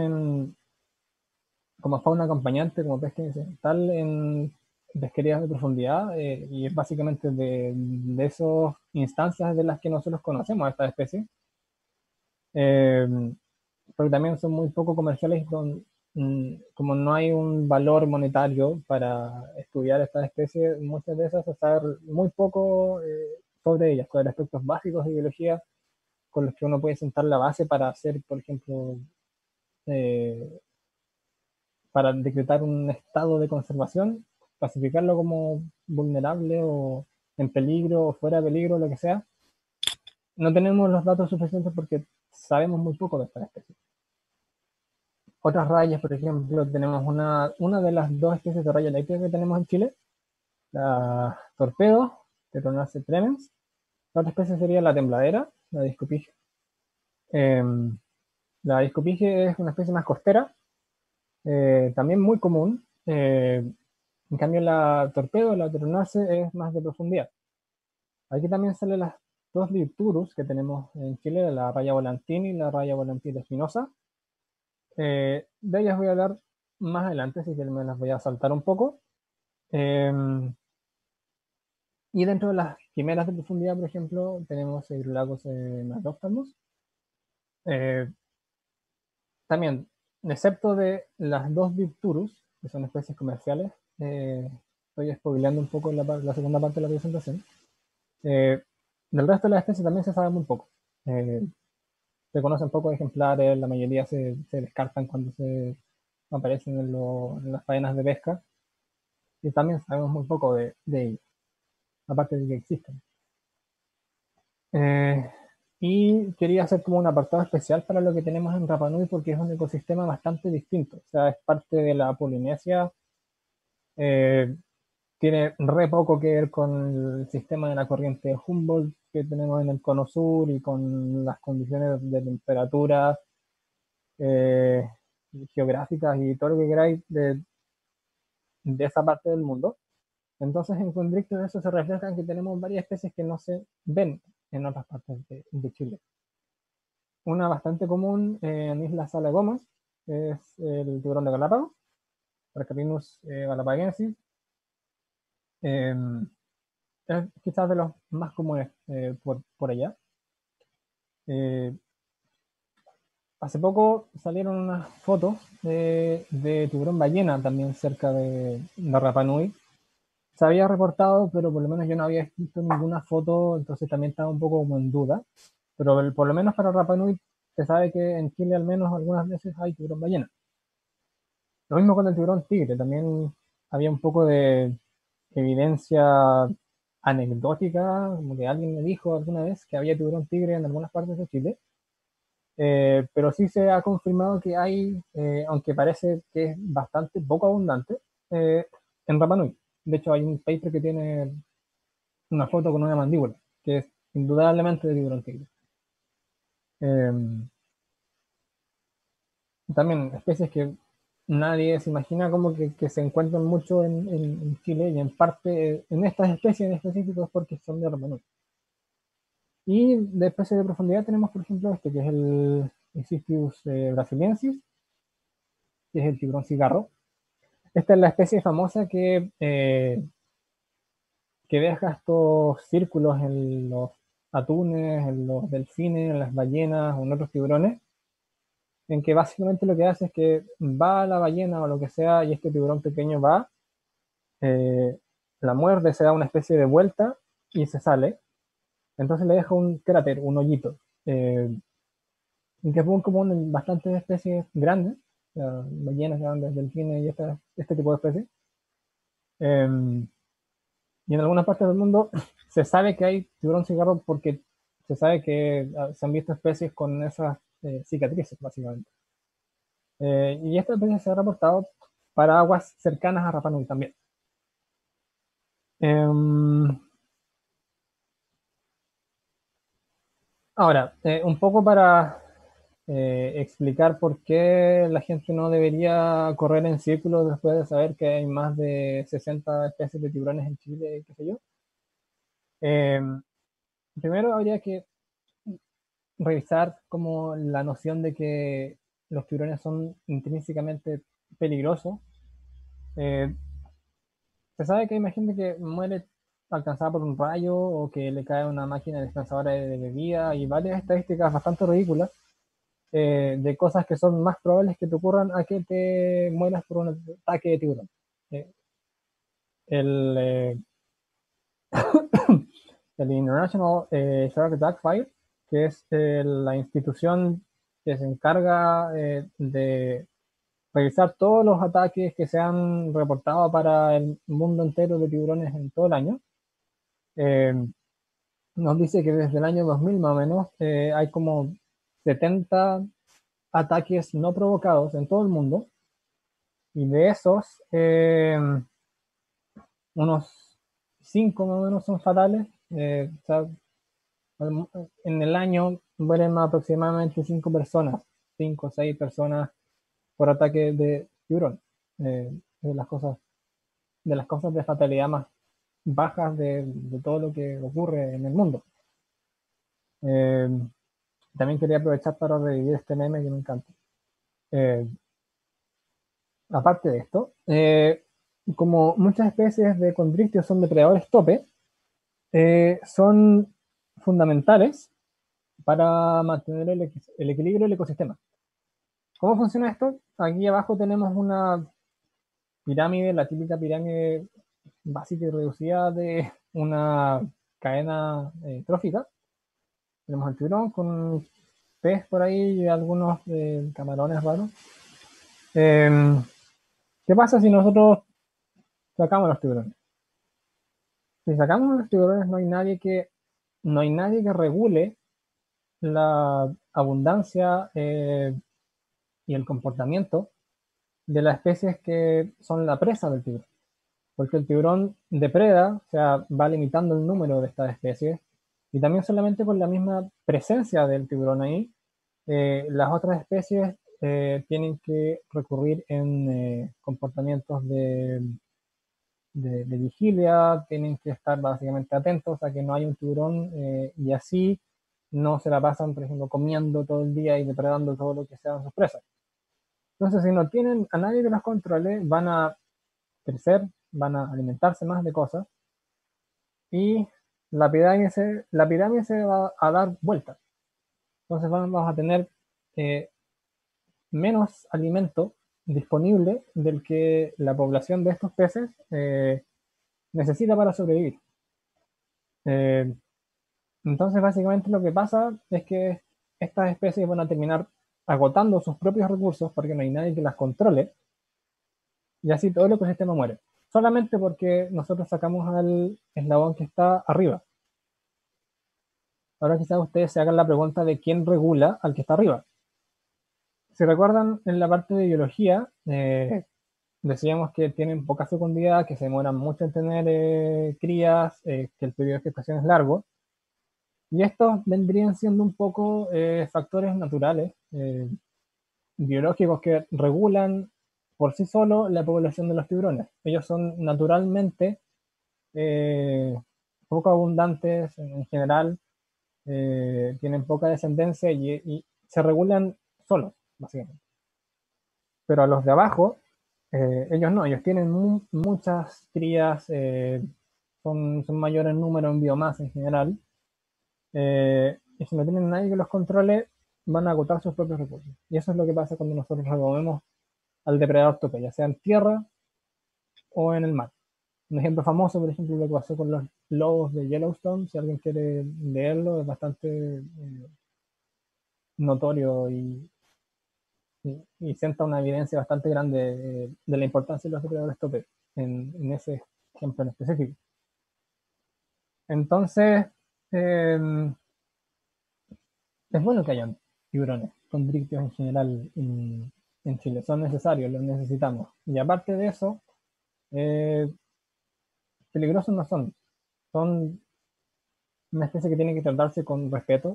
como fauna acompañante, como pesca incidental en pesquerías de profundidad, y es básicamente de esas instancias de las que nosotros conocemos a esta especie, eh, pero también son muy poco comerciales, como no hay un valor monetario para estudiar estas especies, muchas de esas se sabe muy poco sobre ellas, sobre aspectos básicos de biología con los que uno puede sentar la base para hacer, por ejemplo, eh, para decretar un estado de conservación, clasificarlo como vulnerable o en peligro o fuera de peligro, lo que sea. No tenemos los datos suficientes porque sabemos muy poco de esta especie. Otras rayas, por ejemplo, tenemos una de las dos especies de raya eléctrica que tenemos en Chile, la torpedo, Tetronace tremens. La otra especie sería la tembladera, la discopige. Eh, la discopige es una especie más costera, también muy común. En cambio, la torpedo, la Tetronace, es más de profundidad. Aquí también salen las dos Lipturus que tenemos en Chile, la raya volantina y la raya volantina espinosa. De ellas voy a hablar más adelante, así que me las voy a saltar un poco. Eh, y dentro de las quimeras de profundidad, por ejemplo, tenemos el lagos macrófagos. Eh, También, excepto de las dos Lipturus, que son especies comerciales, estoy spoileando un poco la segunda parte de la presentación. Eh, Del resto de las especies también se sabe muy poco. Eh, Se conocen pocos ejemplares, la mayoría se descartan cuando se aparecen en las faenas de pesca, y también sabemos muy poco de ellos, aparte de que existen. Eh, y quería hacer como un apartado especial para lo que tenemos en Rapa Nui porque es un ecosistema bastante distinto, o sea, es parte de la Polinesia, eh, tiene re poco que ver con el sistema de la corriente de Humboldt que tenemos en el cono sur y con las condiciones de temperatura eh, geográficas y todo lo que queráis de esa parte del mundo. Entonces, en Condrictor eso se refleja en que tenemos varias especies que no se ven en otras partes de Chile. Una bastante común en Islas Salagomas es el tiburón de Galápagos. Dracapinus galapagensis, eh, es quizás de los más comunes por allá. Hace poco salieron unas fotos de tiburón ballena también cerca de Rapa Nui. Se había reportado, pero por lo menos yo no había visto ninguna foto, entonces también estaba un poco como en duda. Pero por lo menos para Rapa Nui se sabe que en Chile al menos algunas veces hay tiburón ballena. Lo mismo con el tiburón tigre, también había un poco de evidencia anecdótica, como que alguien me dijo alguna vez que había tiburón tigre en algunas partes de Chile. Pero sí se ha confirmado que hay, aunque parece que es bastante poco abundante, eh, en Rapa Nui. De hecho, hay un paper que tiene una foto con una mandíbula, que es indudablemente de tiburón tigre. Eh, También especies que nadie se imagina como que se encuentran mucho en Chile, y en parte en estas especies en específico es porque son de Rapa Nui. Y de especies de profundidad tenemos, por ejemplo, este que es el Icispius brasiliensis, que es el tiburón cigarro. Esta es la especie famosa que deja estos círculos en los atunes, en los delfines, en las ballenas o en otros tiburones, en que básicamente lo que hace es que va a la ballena o lo que sea y este tiburón pequeño va, eh, la muerde, se da una especie de vuelta y se sale. Entonces le deja un cráter, un hoyito, y que es muy común en bastantes especies grandes, ballenas grandes, delfines y este tipo de especies. Eh, y en algunas partes del mundo se sabe que hay tiburón cigarro porque se sabe que se han visto especies con esas cicatrices, básicamente. Y esta especie se ha reportado para aguas cercanas a Rapa Nui también. Eh, Ahora, un poco para explicar por qué la gente no debería correr en círculos después de saber que hay más de 60 especies de tiburones en Chile, qué sé yo. Eh, Primero habría que revisar como la noción de que los tiburones son intrínsecamente peligrosos. Eh, Se sabe que hay gente que muere alcanzada por un rayo o que le cae una máquina dispensadora de bebida y varias estadísticas bastante ridículas de cosas que son más probables que te ocurran a que te mueras por un ataque de tiburón. Eh, el, eh, el International Shark Attack Fire, que es la institución que se encarga de revisar todos los ataques que se han reportado para el mundo entero de tiburones en todo el año. Eh, Nos dice que desde el año 2000 más o menos hay como 70 ataques no provocados en todo el mundo, y de esos unos 5 más o menos son fatales. O sea, en el año mueren aproximadamente 5 personas, 5 o 6 personas por ataque de tiburón. De las cosas de fatalidad más bajas de todo lo que ocurre en el mundo. Eh, También quería aprovechar para revivir este meme que me encanta. Eh, Aparte de esto, como muchas especies de condrictios son depredadores tope, son fundamentales para mantener el equilibrio del ecosistema. ¿Cómo funciona esto? Aquí abajo tenemos una pirámide, la típica pirámide básica y reducida de una cadena trófica. Tenemos el tiburón con un pez por ahí y algunos camarones raros. Eh, ¿Qué pasa si nosotros sacamos los tiburones? Si sacamos los tiburones no hay nadie que regule la abundancia y el comportamiento de las especies que son la presa del tiburón. Porque el tiburón depreda, o sea, va limitando el número de estas especies, y también solamente por la misma presencia del tiburón ahí, las otras especies tienen que recurrir en comportamientos de vigilia, tienen que estar básicamente atentos a que no haya un tiburón y así no se la pasan, por ejemplo, comiendo todo el día y depredando todo lo que sean sus presas. Entonces, si no tienen a nadie que los controle, van a crecer, van a alimentarse más de cosas y la pirámide se va a dar vuelta. Entonces vamos a tener eh, menos alimento disponible del que la población de estos peces necesita para sobrevivir. Eh, entonces, básicamente lo que pasa es que estas especies van a terminar agotando sus propios recursos porque no hay nadie que las controle y así todo el ecosistema muere. Solamente porque nosotros sacamos al eslabón que está arriba. Ahora quizás ustedes se hagan la pregunta de quién regula al que está arriba. Si recuerdan, en la parte de biología, decíamos que tienen poca fecundidad, que se demoran mucho en tener crías, que el periodo de gestación es largo. Y estos vendrían siendo un poco factores naturales, biológicos que regulan por sí solos la población de los tiburones. Ellos son naturalmente eh, poco abundantes en general, tienen poca descendencia y se regulan solos, básicamente. Pero a los de abajo, ellos no, ellos tienen muchas crías, son mayores en número en biomasa en general, y si no tienen nadie que los controle, van a agotar sus propios recursos. Y eso es lo que pasa cuando nosotros removemos al depredador tope, ya sea en tierra o en el mar. Un ejemplo famoso, por ejemplo, lo que pasó con los lobos de Yellowstone, si alguien quiere leerlo, es bastante notorio y sienta una evidencia bastante grande de la importancia de los depredadores tope en ese ejemplo en específico. Entonces, eh, es bueno que hayan tiburones, condrictios en general en Chile, son necesarios, los necesitamos. Y aparte de eso, eh, peligrosos no son, son una especie que tiene que tratarse con respeto.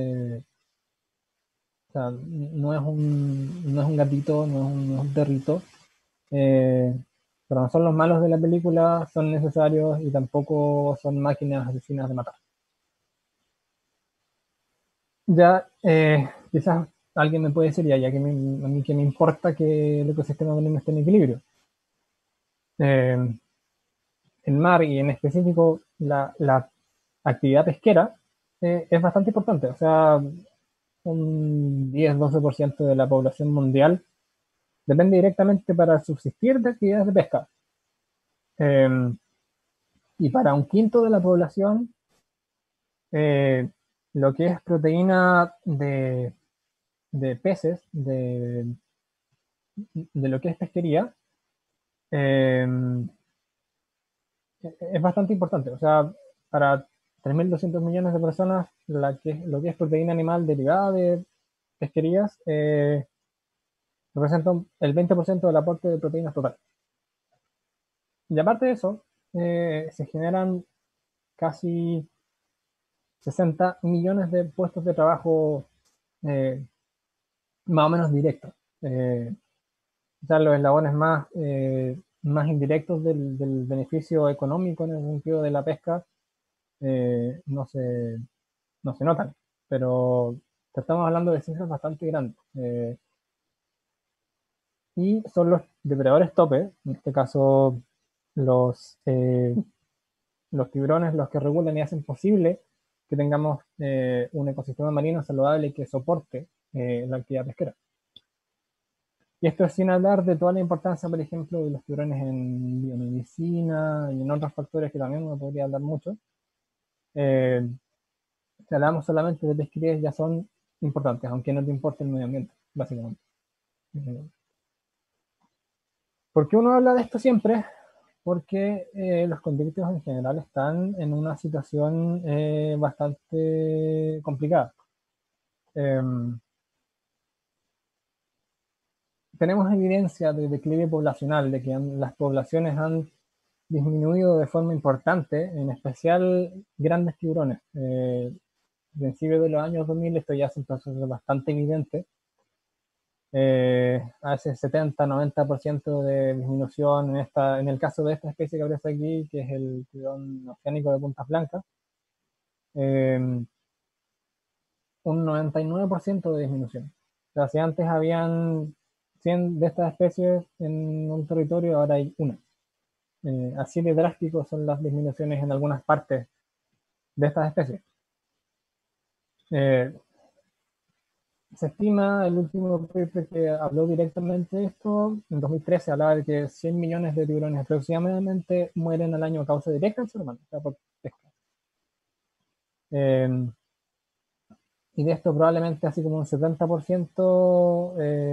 O sea, no es un gatito, no es un perrito. Eh, pero no son los malos de la película, son necesarios y tampoco son máquinas asesinas de matar. Ya, quizás alguien me puede decir, ya que a mí que me importa que el ecosistema marino esté en equilibrio. Eh, el mar y en específico la actividad pesquera es bastante importante. O sea, un 10-12% de la población mundial depende directamente para subsistir de actividades de pesca. Eh, y para un quinto de la población, eh, lo que es proteína de peces, de lo que es pesquería, eh, es bastante importante. O sea, para 3.200 millones de personas, lo que es proteína animal derivada de pesquerías representa el 20% del aporte de proteínas total. Y aparte de eso, se generan casi 60 millones de puestos de trabajo eh, más o menos directos. O sea, los eslabones más indirectos del beneficio económico en el sentido de la pesca eh, no se, no se notan, pero estamos hablando de cifras bastante grandes. Y son los depredadores tope, en este caso los, eh, los tiburones, los que regulan y hacen posible que tengamos un ecosistema marino saludable que soporte la actividad pesquera. Y esto es sin hablar de toda la importancia, por ejemplo, de los tiburones en biomedicina y en otros factores que también me podría hablar mucho. Eh, si hablamos solamente de pesquerías ya son importantes, aunque no te importe el medio ambiente, básicamente. Eh, ¿Por qué uno habla de esto siempre? Porque los convictos en general están en una situación bastante complicada. Eh, tenemos evidencia de declive poblacional, de que las poblaciones han disminuido de forma importante, en especial grandes tiburones. A principios de los años 2000 esto ya es un proceso bastante evidente. Hace 70-90% de disminución en el caso de esta especie que aparece aquí, que es el tiburón oceánico de puntas blancas. Eh, un 99% de disminución. O sea, si antes habían 100 de estas especies en un territorio, ahora hay una. Así de drásticos son las disminuciones en algunas partes de estas especies. Eh, Se estima, el último paper que habló directamente de esto, en 2013 hablaba de que 100 millones de tiburones aproximadamente mueren al año a causa directa del ser humano, o sea, por pesca. Eh, y de esto probablemente así como un 70%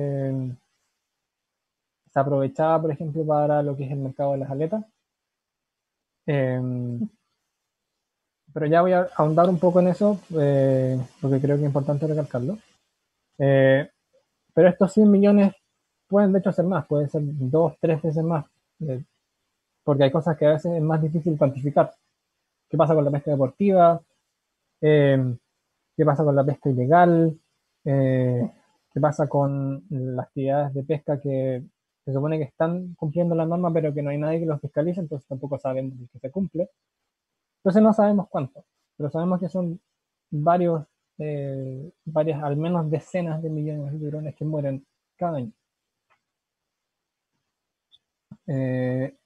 se aprovechaba, por ejemplo, para lo que es el mercado de las aletas. Eh, pero ya voy a ahondar un poco en eso, porque creo que es importante recalcarlo. Eh, pero estos 100 millones pueden de hecho ser más, pueden ser dos, tres veces más, porque hay cosas que a veces es más difícil cuantificar. ¿Qué pasa con la pesca deportiva? Eh, ¿Qué pasa con la pesca ilegal? Eh, ¿Qué pasa con las actividades de pesca que se supone que están cumpliendo la norma, pero que no hay nadie que los fiscalice, entonces tampoco sabemos si se cumple? Entonces no sabemos cuánto, pero sabemos que son varias, al menos decenas de millones de tiburones que mueren cada año. Eh,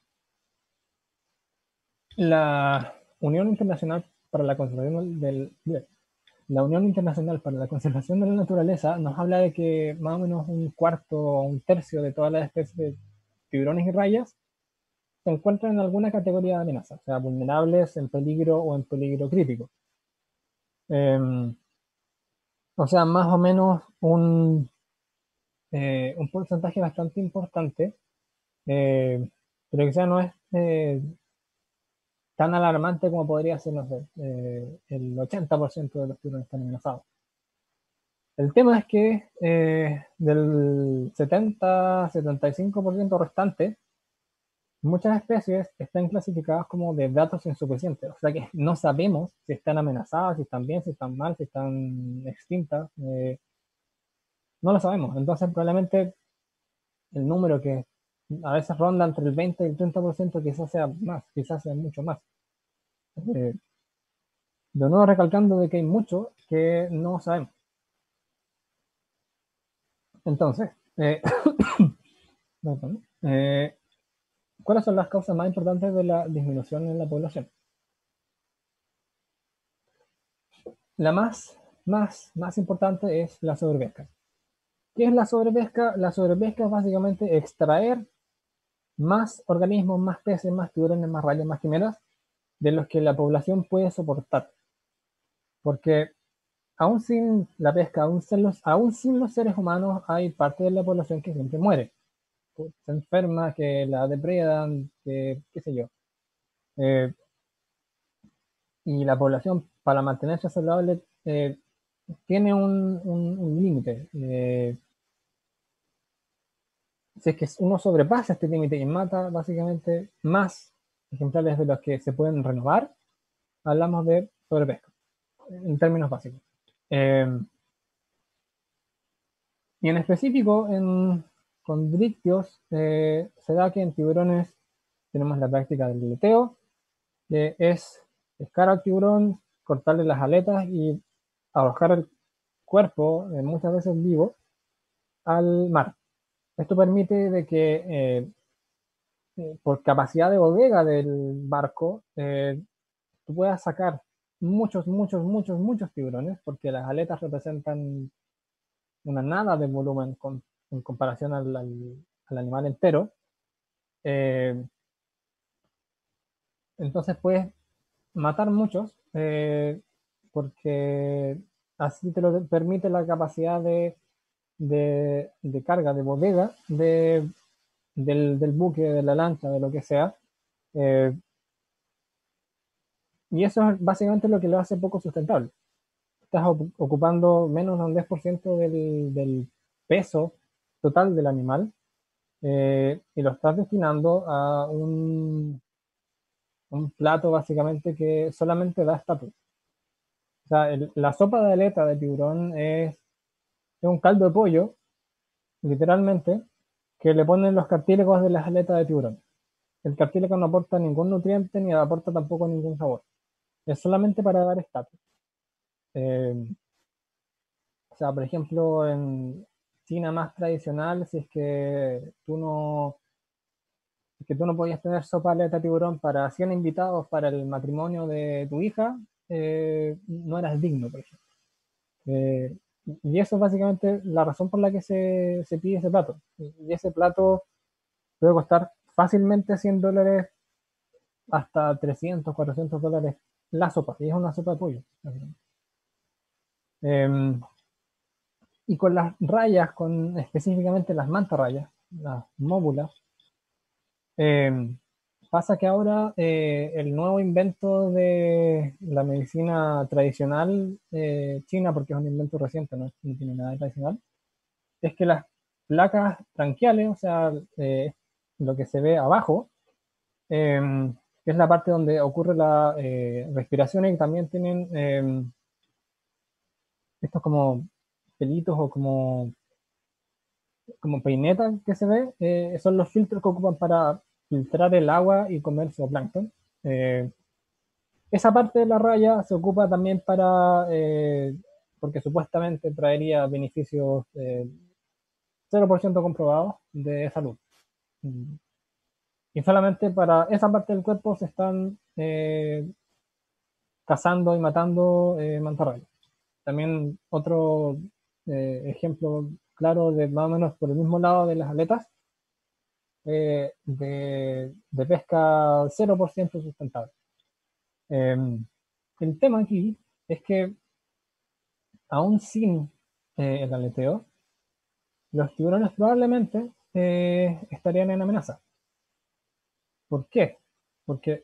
la Unión Internacional para la Conservación la Unión Internacional para la Conservación de la Naturaleza nos habla de que más o menos un cuarto o un tercio de todas las especies de tiburones y rayas se encuentran en alguna categoría de amenaza, o sea, vulnerables, en peligro o en peligro crítico. Eh, o sea, más o menos un porcentaje bastante importante, eh, pero quizá no es tan alarmante como podría ser, no sé, el 80% de los tiburones están amenazados. El tema es que del 70-75% restante, muchas especies están clasificadas como de datos insuficientes, o sea que no sabemos si están amenazadas, si están bien, si están mal, si están extintas, no lo sabemos. Entonces probablemente el número que a veces ronda entre el 20 y el 30% quizás sea más, quizás sea mucho más. Eh, de nuevo recalcando de que hay mucho que no sabemos. Entonces, perdón, ¿cuáles son las causas más importantes de la disminución en la población? La más importante es la sobrepesca. ¿Qué es la sobrepesca? La sobrepesca es básicamente extraer más organismos, más peces, más tiburones, más rayas, más quimeras de los que la población puede soportar. Porque aún sin la pesca, aún sin los seres humanos, hay parte de la población que siempre muere. Se enferma, que la depredan, que qué sé yo. Eh, y la población, para mantenerse saludable, tiene un límite. Si es que uno sobrepasa este límite y mata básicamente más ejemplares de los que se pueden renovar, hablamos de sobrepesca, en términos básicos. Eh, y en específico, con dríctios, se da que en tiburones tenemos la práctica del leteo, que es pescar al tiburón, cortarle las aletas y arrojar el cuerpo, muchas veces vivo, al mar. Esto permite de que por capacidad de bodega del barco, tú puedas sacar muchos tiburones, porque las aletas representan una nada de volumen en comparación al animal entero. Eh, entonces puedes matar muchos, porque así te lo permite la capacidad de carga, de bodega del buque, de la lancha, de lo que sea. Eh, y eso es básicamente lo que lo hace poco sustentable. Estás ocupando menos de un 10% del peso total del animal, y lo estás destinando a un plato básicamente que solamente da estatus. O sea, la sopa de aleta de tiburón es un caldo de pollo, literalmente, que le ponen los cartílagos de las aletas de tiburón. El cartílago no aporta ningún nutriente ni aporta tampoco ningún sabor. Es solamente para dar estatus. O sea, por ejemplo, China más tradicional, si es que tú no podías tener sopa de aleta de tiburón para 100 invitados para el matrimonio de tu hija, no eras digno, por ejemplo. Eh, y eso es básicamente la razón por la que se pide ese plato. Y ese plato puede costar fácilmente $100 hasta 300, $400 la sopa. Y es una sopa de pollo. Eh, y con las rayas, con específicamente las mantarrayas, las móbulas, eh, pasa que ahora el nuevo invento de la medicina tradicional china, porque es un invento reciente, no tiene nada de tradicional, es que las placas branquiales, o sea, lo que se ve abajo, eh, que es la parte donde ocurre la respiración y también tienen estos como pelitos o como peineta que se ve, son los filtros que ocupan para filtrar el agua y comer zooplancton. Eh, Esa parte de la raya se ocupa también porque supuestamente traería beneficios 0% comprobados de salud. Y solamente para esa parte del cuerpo se están cazando y matando mantarrayas. También otro ejemplo claro de más o menos por el mismo lado de las aletas, de pesca 0% sustentable. Eh, el tema aquí es que aún sin el aleteo, los tiburones probablemente estarían en amenaza. ¿Por qué? Porque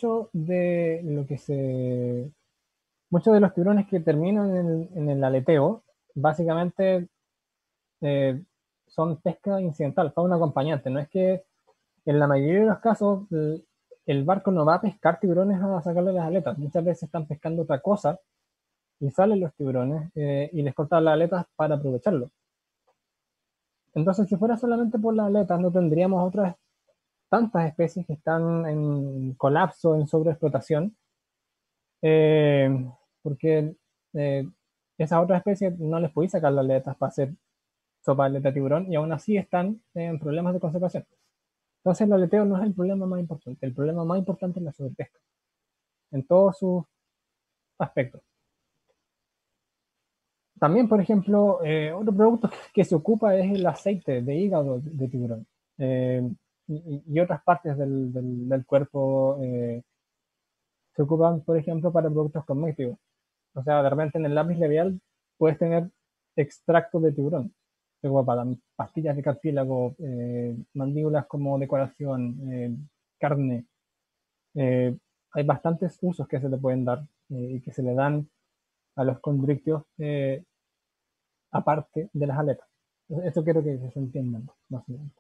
muchos de los tiburones que terminan en el aleteo, básicamente eh, son pesca incidental, fauna acompañante. No es que en la mayoría de los casos el barco no va a pescar tiburones a sacarle las aletas. Muchas veces están pescando otra cosa y salen los tiburones y les cortan las aletas para aprovecharlo. Entonces, si fuera solamente por las aletas, no tendríamos otras tantas especies que están en colapso, en sobreexplotación, eh, porque eh, esas otras especies no les podéis sacar las aletas para hacer sopa de aleta de tiburón y aún así están en problemas de conservación. Entonces, el aleteo no es el problema más importante. El problema más importante es la sobrepesca, en todos sus aspectos. También, por ejemplo, otro producto que se ocupa es el aceite de hígado de tiburón. Eh, y otras partes del cuerpo se ocupan, por ejemplo, para productos cosméticos. O sea, de repente en el lápiz labial puedes tener extracto de tiburón. Se ocupa para pastillas de cartílago, mandíbulas como decoración, carne. Eh, Hay bastantes usos que se le pueden dar y que se le dan a los condrictios aparte de las aletas. Eso quiero que se entiendan, básicamente.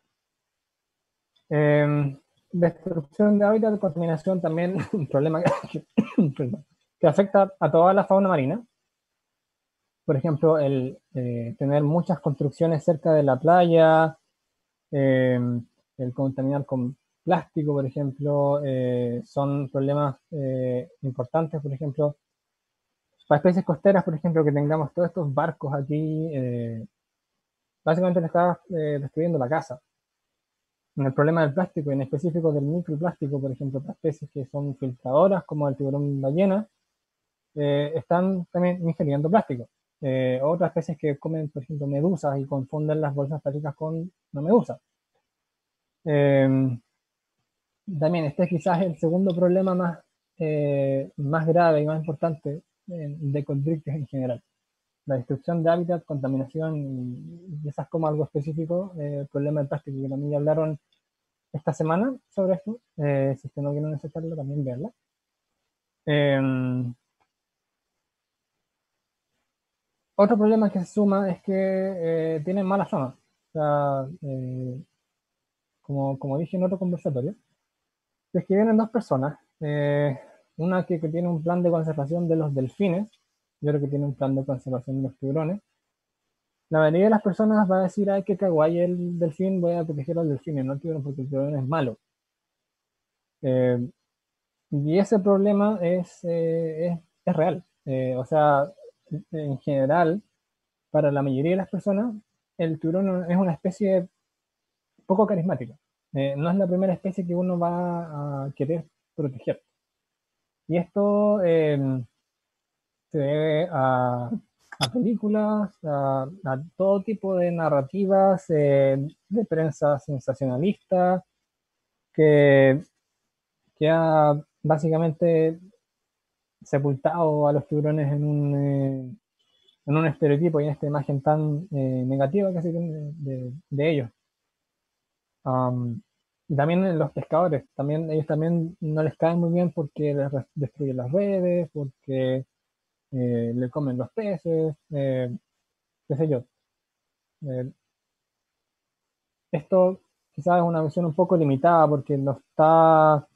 Destrucción de hábitat, contaminación también, un problema que afecta a toda la fauna marina. Por ejemplo, el tener muchas construcciones cerca de la playa, eh, el contaminar con plástico, por ejemplo, son problemas importantes. Por ejemplo, para especies costeras, por ejemplo, que tengamos todos estos barcos aquí, básicamente le está destruyendo la casa. En el problema del plástico, en específico del microplástico, por ejemplo, para especies que son filtradoras, como el tiburón ballena, están también ingiriendo plástico. Otras especies que comen, por ejemplo, medusas y confunden las bolsas plásticas con una medusa. Eh, También este es quizás el segundo problema más grave y más importante de Condrictios en general. La destrucción de hábitat, contaminación y quizás como algo específico, el problema del plástico, que también ya hablaron esta semana sobre esto. Si es que no quieren necesitarlo, también verla. Otro problema que se suma es que tienen mala fama. O sea, como dije en otro conversatorio, es que vienen dos personas, una que tiene un plan de conservación de los delfines, y otra que tiene un plan de conservación de los tiburones. La mayoría de las personas va a decir, ay, qué kawaii el delfín, voy a proteger al delfín, no al tiburón, porque el tiburón es malo. Eh, y ese problema es real. O sea, en general, para la mayoría de las personas, el tiburón es una especie poco carismática. No es la primera especie que uno va a querer proteger. Y esto se debe a películas, a todo tipo de narrativas de prensa sensacionalista que, que ha básicamente sepultado a los tiburones en un estereotipo y en esta imagen tan negativa que se tiene de ellos. Um, y también los pescadores, también ellos también no les caen muy bien porque les destruyen las redes, porque le comen los peces, qué sé yo. Eh, Esto quizás es una visión un poco limitada porque no está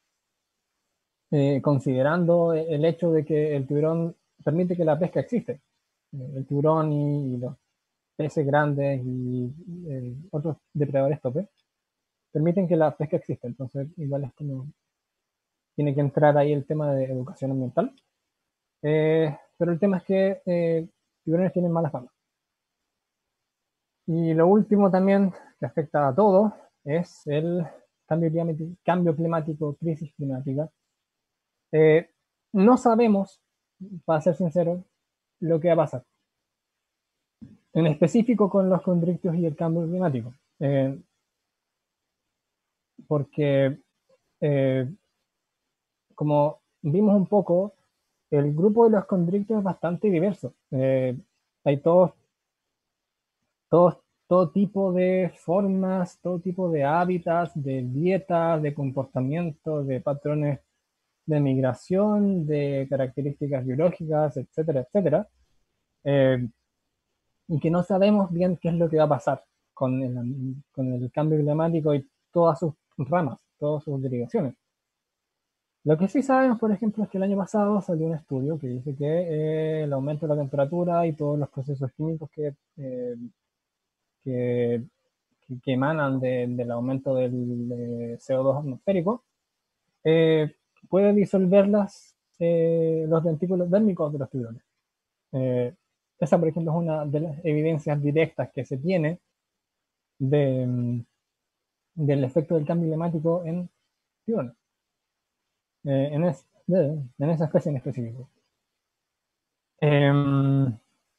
considerando el hecho de que el tiburón permite que la pesca existe. El tiburón y los peces grandes y otros depredadores tope permiten que la pesca exista. Entonces, igual es como tiene que entrar ahí el tema de educación ambiental. Pero el tema es que tiburones tienen mala fama. Y lo último también que afecta a todo es el cambio climático, crisis climática. Eh, no sabemos, para ser sincero, lo que va a pasar. En específico con los conflictos y el cambio climático. Porque, eh, como vimos un poco, el grupo de los condrictos es bastante diverso. Hay todos, todo tipo de formas, todo tipo de hábitats, de dietas, de comportamientos, de patrones de migración, de características biológicas, etcétera, etcétera, eh, y que no sabemos bien qué es lo que va a pasar con el cambio climático y todas sus ramas, todas sus derivaciones. Lo que sí sabemos, por ejemplo, es que el año pasado salió un estudio que dice que el aumento de la temperatura y todos los procesos químicos que, que emanan del aumento del CO2 atmosférico eh, puede disolver los dentículos dérmicos de los tiburones. Eh, Esa, por ejemplo, es una de las evidencias directas que se tiene de, del efecto del cambio climático en tiburones, en esa especie en específico. Eh,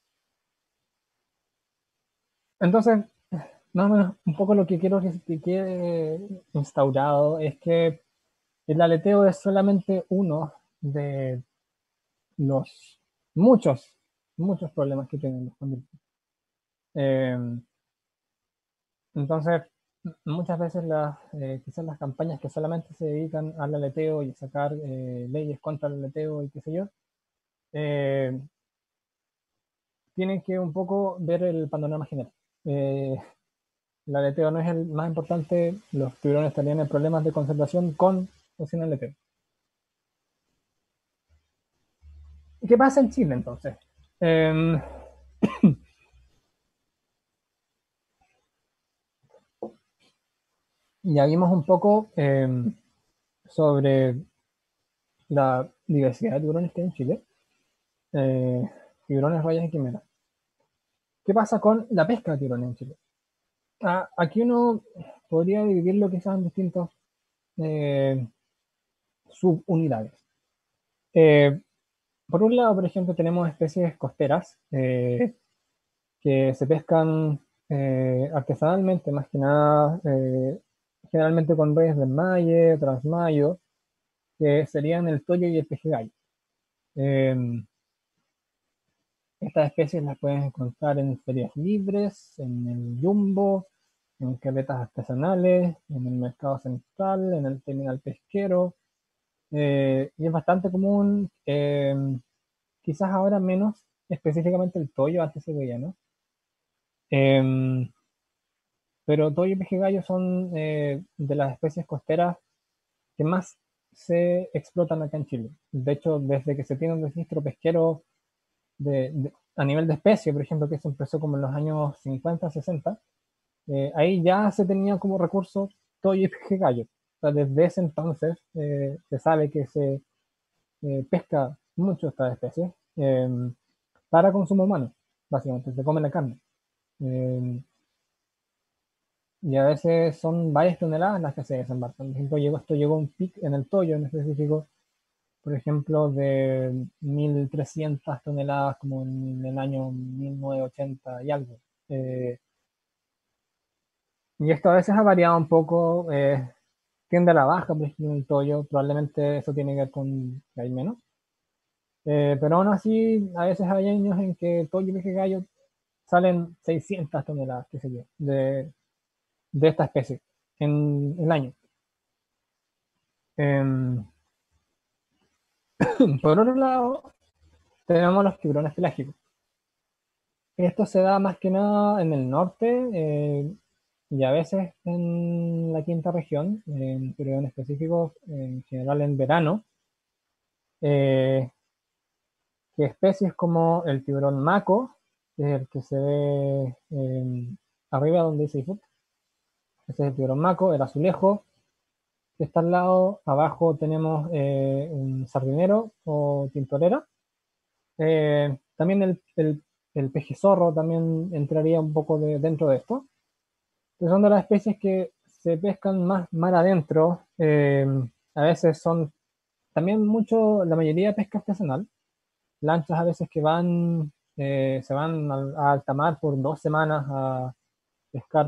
entonces, más o menos, un poco lo que quiero que quede instaurado es que el aleteo es solamente uno de los muchos, muchos problemas que tienen los conductos. Eh, entonces, muchas veces quizás las campañas que solamente se dedican al aleteo y sacar leyes contra el aleteo y qué sé yo, eh, tienen que un poco ver el panorama general. Eh, el aleteo no es el más importante, los tiburones estarían en problemas de conservación con o sin aleteo. ¿Y qué pasa en Chile entonces? Eh, ya vimos un poco sobre la diversidad de tiburones que hay en Chile, eh, tiburones, rayas y quimeras. ¿Qué pasa con la pesca de tiburones en Chile? Aquí uno podría dividirlo quizás en distintos eh, subunidades. Eh, por un lado, por ejemplo, tenemos especies costeras que se pescan artesanalmente, más que nada, generalmente con redes de malle, transmayo, que serían el toyo y el pejerrey. Eh, Estas especies las puedes encontrar en ferias libres, en el Jumbo, en carretas artesanales, en el mercado central, en el terminal pesquero, y es bastante común, quizás ahora menos, específicamente el toyo, antes se veía, ¿no? Eh, pero toyo y pejerrayo son de las especies costeras que más se explotan acá en Chile. De hecho, desde que se tiene un registro pesquero a nivel de especie, por ejemplo, que se empezó como en los años 50, 60, ahí ya se tenía como recurso toyo y pejerrayo. O sea, desde ese entonces se sabe que se pesca mucho estas especies para consumo humano, básicamente, se come la carne. Y a veces son varias toneladas las que se desembarcan. Por ejemplo, esto llegó a un pic en el Toyo en específico, por ejemplo, de 1.300 toneladas como en el año 1980 y algo. Eh, y esto a veces ha variado un poco, tiende a la baja, por ejemplo, en el Toyo, probablemente eso tiene que ver con que hay menos. Pero aún así, a veces hay años en que Toyo y Peje Gallo salen 600 toneladas, qué sé yo, de esta especie en el año. Em, por otro lado, tenemos los tiburones pelágicos. Esto se da más que nada en el norte y a veces en la quinta región, pero en específico, en general en verano, eh, que especies como el tiburón maco, que es el que se ve arriba donde dice iFood, ese es el tiburón maco, el azulejo, que está al lado, abajo tenemos un sardinero o tintorera. También el pejezorro también entraría un poco dentro de esto. Que son de las especies que se pescan más mar adentro. A veces son también mucho, la mayoría de pesca artesanal. Lanchas a veces que se van a alta mar por 2 semanas a pescar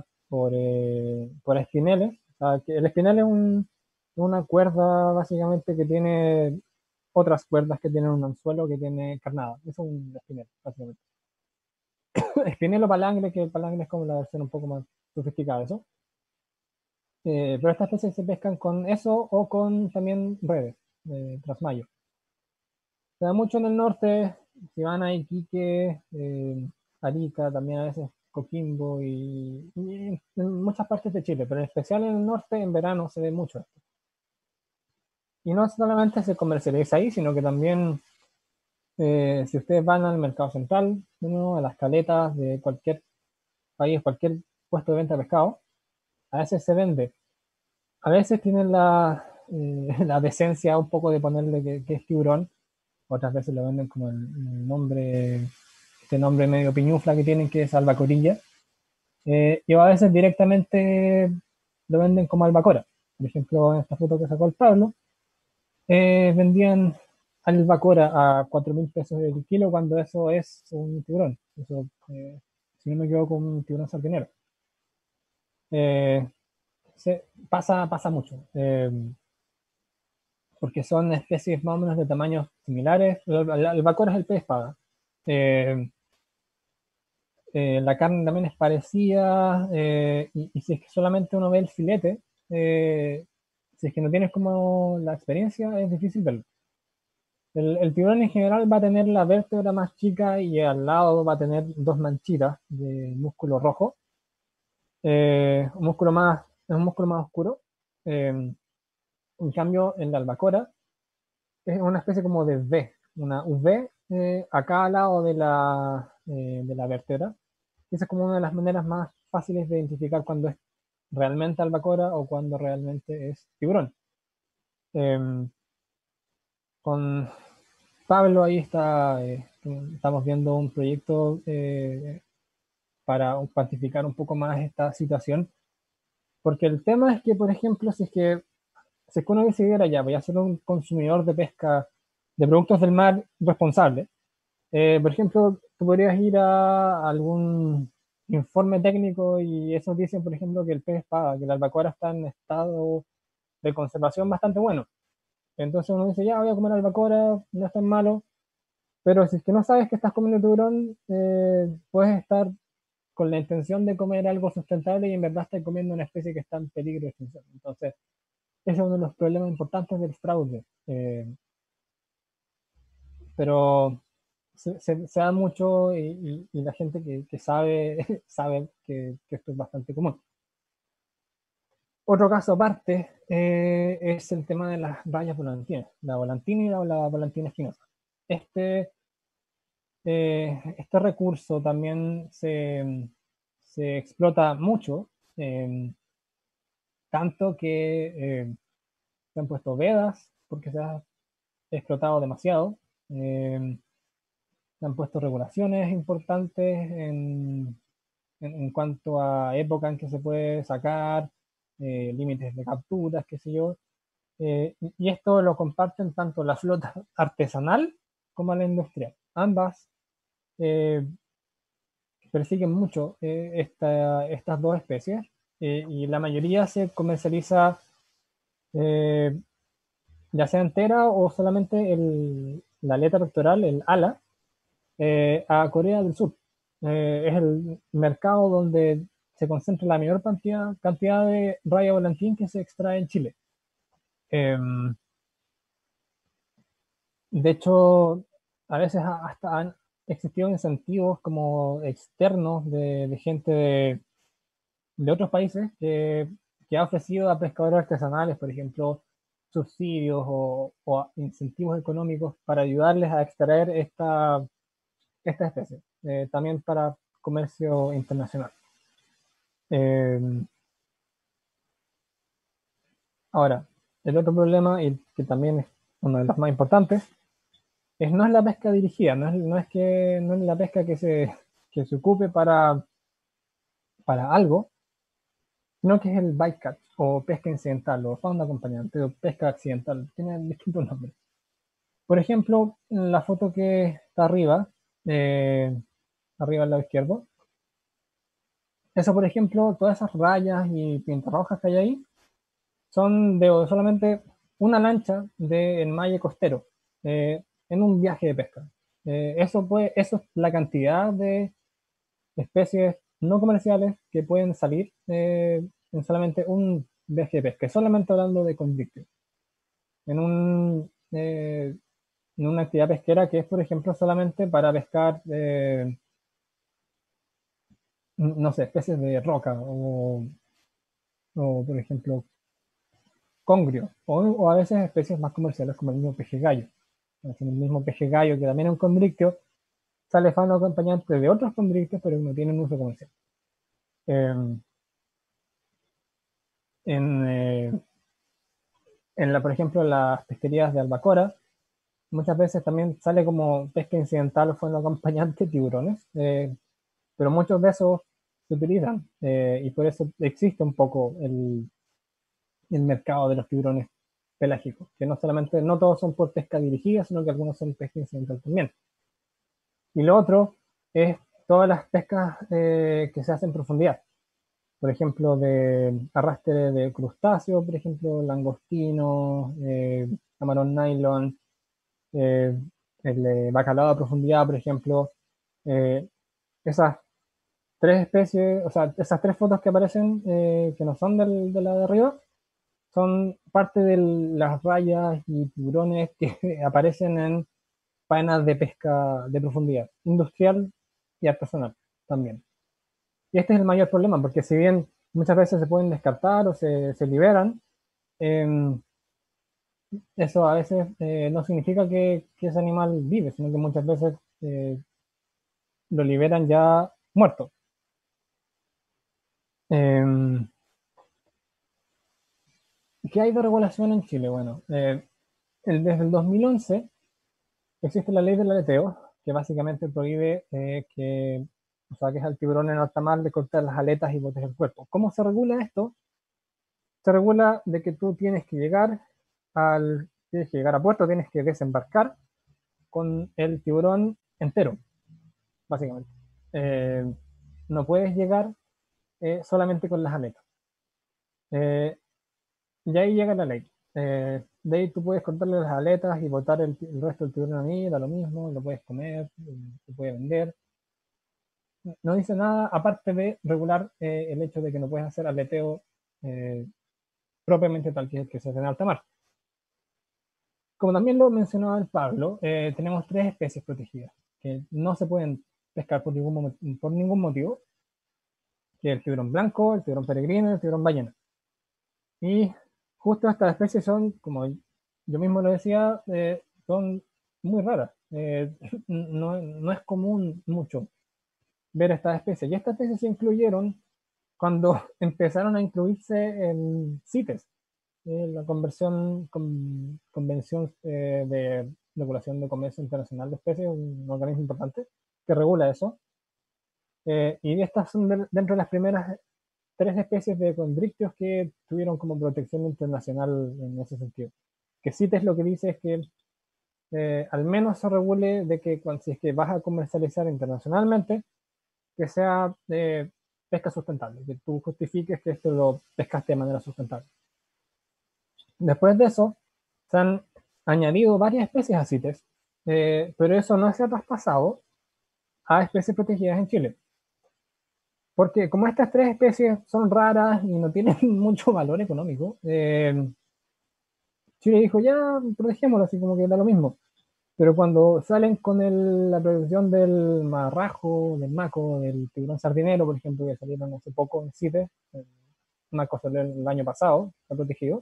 por espineles. O sea, que el espinel es una cuerda básicamente que tiene otras cuerdas que tienen un anzuelo que tiene carnada. Eso es un espinel, básicamente. Espinel o palangre, que el palangre es como la versión un poco más sofisticada de eso. Pero estas especies se pescan con eso o con también redes, trasmayo. Se da mucho en el norte, si van a Iquique, Arica, también a veces Coquimbo y en muchas partes de Chile, pero en especial en el norte en verano se ve mucho esto. Y no solamente se comercializa ahí, sino que también si ustedes van al mercado central, ¿no? A las caletas de cualquier país, cualquier puesto de venta de pescado, a veces se vende. A veces tienen la decencia un poco de ponerle que es tiburón, otras veces lo venden como el nombre, este nombre medio piñufla que tienen, que es albacorilla, y a veces directamente lo venden como albacora. Por ejemplo, en esta foto que sacó el Pablo, vendían albacora a 4.000 pesos el kilo cuando eso es un tiburón. Eso, si no me equivoco, un tiburón sardinero. Eh, pasa mucho. Porque son especies más o menos de tamaños similares. El albacora es el pez espada. Eh, la carne también es parecida, y si es que solamente uno ve el filete, si es que no tienes como la experiencia, es difícil verlo. El tiburón en general va a tener la vértebra más chica y al lado va a tener dos manchitas de músculo rojo, es un músculo más oscuro. En cambio, en la albacora es una especie como de V, una V a cada lado de la vértebra. Esa es como una de las maneras más fáciles de identificar cuando es realmente albacora o cuando realmente es tiburón. Eh, con Pablo ahí estamos viendo un proyecto para cuantificar un poco más esta situación, porque el tema es que, por ejemplo, si es que uno decidiera ya, voy a ser un consumidor de pesca de productos del mar responsable. Por ejemplo, tú podrías ir a algún informe técnico y esos dicen, por ejemplo, que el pez espada, que la albacora está en estado de conservación bastante bueno. Entonces uno dice, ya voy a comer albacora, no es tan malo, pero si es que no sabes que estás comiendo tiburón, puedes estar con la intención de comer algo sustentable y en verdad estás comiendo una especie que está en peligro de extinción. Entonces, ese es uno de los problemas importantes del fraude. Pero se da mucho y la gente que sabe, sabe que esto es bastante común. Otro caso aparte es el tema de las rayas volantinas, la volantina y la volantina espinosa. Este, este recurso también se explota mucho, tanto que se han puesto vedas porque se ha explotado demasiado. Se han puesto regulaciones importantes en cuanto a época en que se puede sacar, límites de capturas, qué sé yo. Y esto lo comparten tanto la flota artesanal como la industrial. Ambas eh, persiguen mucho estas dos especies, y la mayoría se comercializa eh, ya sea entera o solamente la aleta pectoral, el ala, a Corea del Sur. Es el mercado donde se concentra la mayor cantidad de raya volantín que se extrae en Chile. Eh, de hecho, a veces hasta han existido incentivos como externos de gente de otros países que ha ofrecido a pescadores artesanales, por ejemplo, subsidios o incentivos económicos para ayudarles a extraer esta especie, también para comercio internacional. Eh, Ahora, el otro problema, y que también es uno de los más importantes, no es la pesca dirigida, no es la pesca que se ocupe para algo, sino que es el bycatch o pesca incidental o fauna acompañante o pesca accidental, tiene distintos nombres. Por ejemplo, en la foto que está arriba, eh, arriba al lado izquierdo, eso por ejemplo, todas esas rayas y pintas rojas que hay ahí, son de solamente una lancha de enmalle costero en un viaje de pesca. Eso es la cantidad de especies no comerciales que pueden salir en solamente un viaje de pesca, solamente hablando de convictos. En en una actividad pesquera que es, por ejemplo, solamente para pescar, no sé, especies de roca o por ejemplo, congrio, o a veces especies más comerciales como el mismo peje gallo. El mismo peje gallo, que también es un condrictio, sale fauna acompañante de otros condrictios, pero no tienen uso comercial. Eh, en, eh, por ejemplo, las pesquerías de albacora, muchas veces también sale como pesca incidental o fauna acompañante tiburones, pero muchos de esos se utilizan, y por eso existe un poco el mercado de los tiburones pelágicos, que no solamente, no todos son por pesca dirigida, sino que algunos son pesca incidental también. Y lo otro es todas las pescas que se hacen en profundidad. Por ejemplo, de arrastre de crustáceos, por ejemplo, langostino, camarón nylon, eh, el bacalao a profundidad, por ejemplo. Eh, esas tres especies, o sea, esas tres fotos que aparecen, que no son de la de arriba, son parte de las rayas y tiburones que aparecen en faenas de pesca de profundidad, industrial y artesanal también. Y este es el mayor problema, porque si bien muchas veces se pueden descartar o se liberan, eh, eso a veces no significa que ese animal vive, sino que muchas veces lo liberan ya muerto. Eh, ¿Qué hay de regulación en Chile? Bueno, desde el 2011 existe la ley del aleteo, que básicamente prohíbe o sea, que es al tiburón en alta mar de cortar las aletas y botes el cuerpo. ¿Cómo se regula esto? Se regula de que tú tienes que llegar a puerto, tienes que desembarcar con el tiburón entero, básicamente. Eh, no puedes llegar solamente con las aletas. Eh, y ahí llega la ley. De ahí tú puedes cortarle las aletas y botar el resto del tiburón ahí, da lo mismo, lo puedes comer, se puede vender. No dice nada aparte de regular el hecho de que no puedes hacer aleteo eh, propiamente tal que es el que se hace en alta mar. Como también lo mencionaba el Pablo, tenemos tres especies protegidas que no se pueden pescar por ningún motivo, que es el tiburón blanco, el tiburón peregrino y el tiburón ballena. Y justo estas especies son, como yo mismo lo decía, son muy raras. No es común mucho ver estas especies. Y estas especies se incluyeron cuando empezaron a incluirse en CITES, la Convención de Regulación de Comercio Internacional de Especies, un organismo importante que regula eso. Y estas son dentro de las primeras tres especies de condrictios que tuvieron como protección internacional en ese sentido. Que CITES lo que dice es que al menos se regule de que si es que vas a comercializar internacionalmente, que sea pesca sustentable, que tú justifiques que esto lo pescaste de manera sustentable. Después de eso, se han añadido varias especies a CITES, pero eso no se ha traspasado a especies protegidas en Chile. Porque como estas tres especies son raras y no tienen mucho valor económico, Chile dijo, ya, protegémoslo, así como que da lo mismo. Pero cuando salen con la protección del marrajo, del maco, del tiburón sardinero, por ejemplo, que salieron hace poco en CITES, el maco salió el año pasado, está protegido,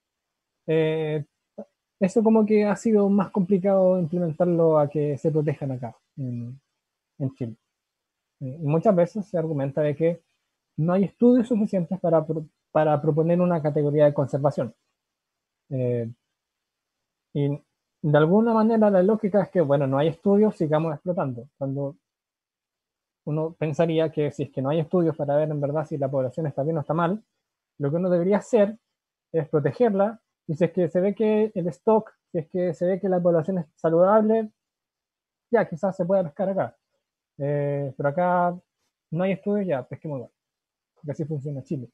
eh, eso como que ha sido más complicado implementarlo a que se protejan acá, en Chile. Y muchas veces se argumenta de que no hay estudios suficientes para proponer una categoría de conservación. Eh, y de alguna manera la lógica es que, bueno, no hay estudios, sigamos explotando. Cuando uno pensaría que si es que no hay estudios para ver en verdad si la población está bien o está mal, lo que uno debería hacer es protegerla, y si es que se ve que el stock, si es que se ve que la población es saludable, ya quizás se pueda pescar acá. Pero acá no hay estudios, ya pesquemos igual, porque así funciona Chile.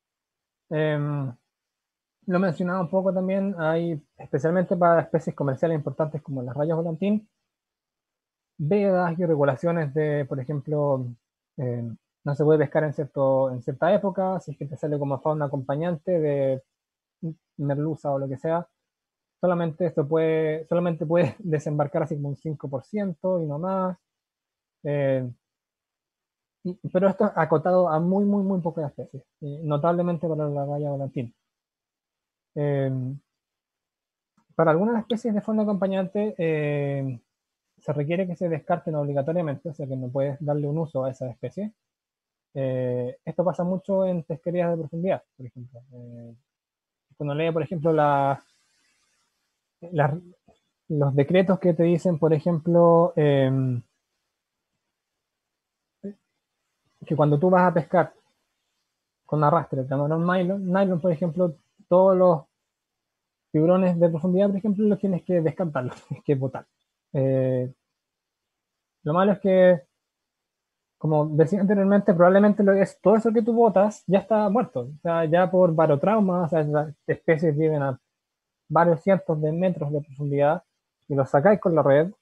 Eh, lo mencionaba un poco también, hay especialmente para especies comerciales importantes como las rayas volantín, vedas y regulaciones de, por ejemplo, eh, no se puede pescar en cierta época, si es que te sale como fauna acompañante de merluza o lo que sea, solamente puede desembarcar así como un 5% y no más. Eh, pero esto es acotado a muy, muy, muy pocas especies, notablemente para la raya volantín. Eh, para algunas especies de fauna acompañante se requiere que se descarten obligatoriamente, o sea que no puedes darle un uso a esa especie. Esto pasa mucho en pesquerías de profundidad, por ejemplo. Cuando lee, por ejemplo, la- los decretos que te dicen, por ejemplo, que cuando tú vas a pescar con arrastre, el camarón nylon, por ejemplo, todos los tiburones de profundidad, por ejemplo, los tienes que descartarlos, tienes que botar. Eh, lo malo es que, como decía anteriormente, probablemente todo eso que tú botas ya está muerto. O sea, ya por barotrauma, o sea, las especies viven a varios cientos de metros de profundidad y los sacáis con la red,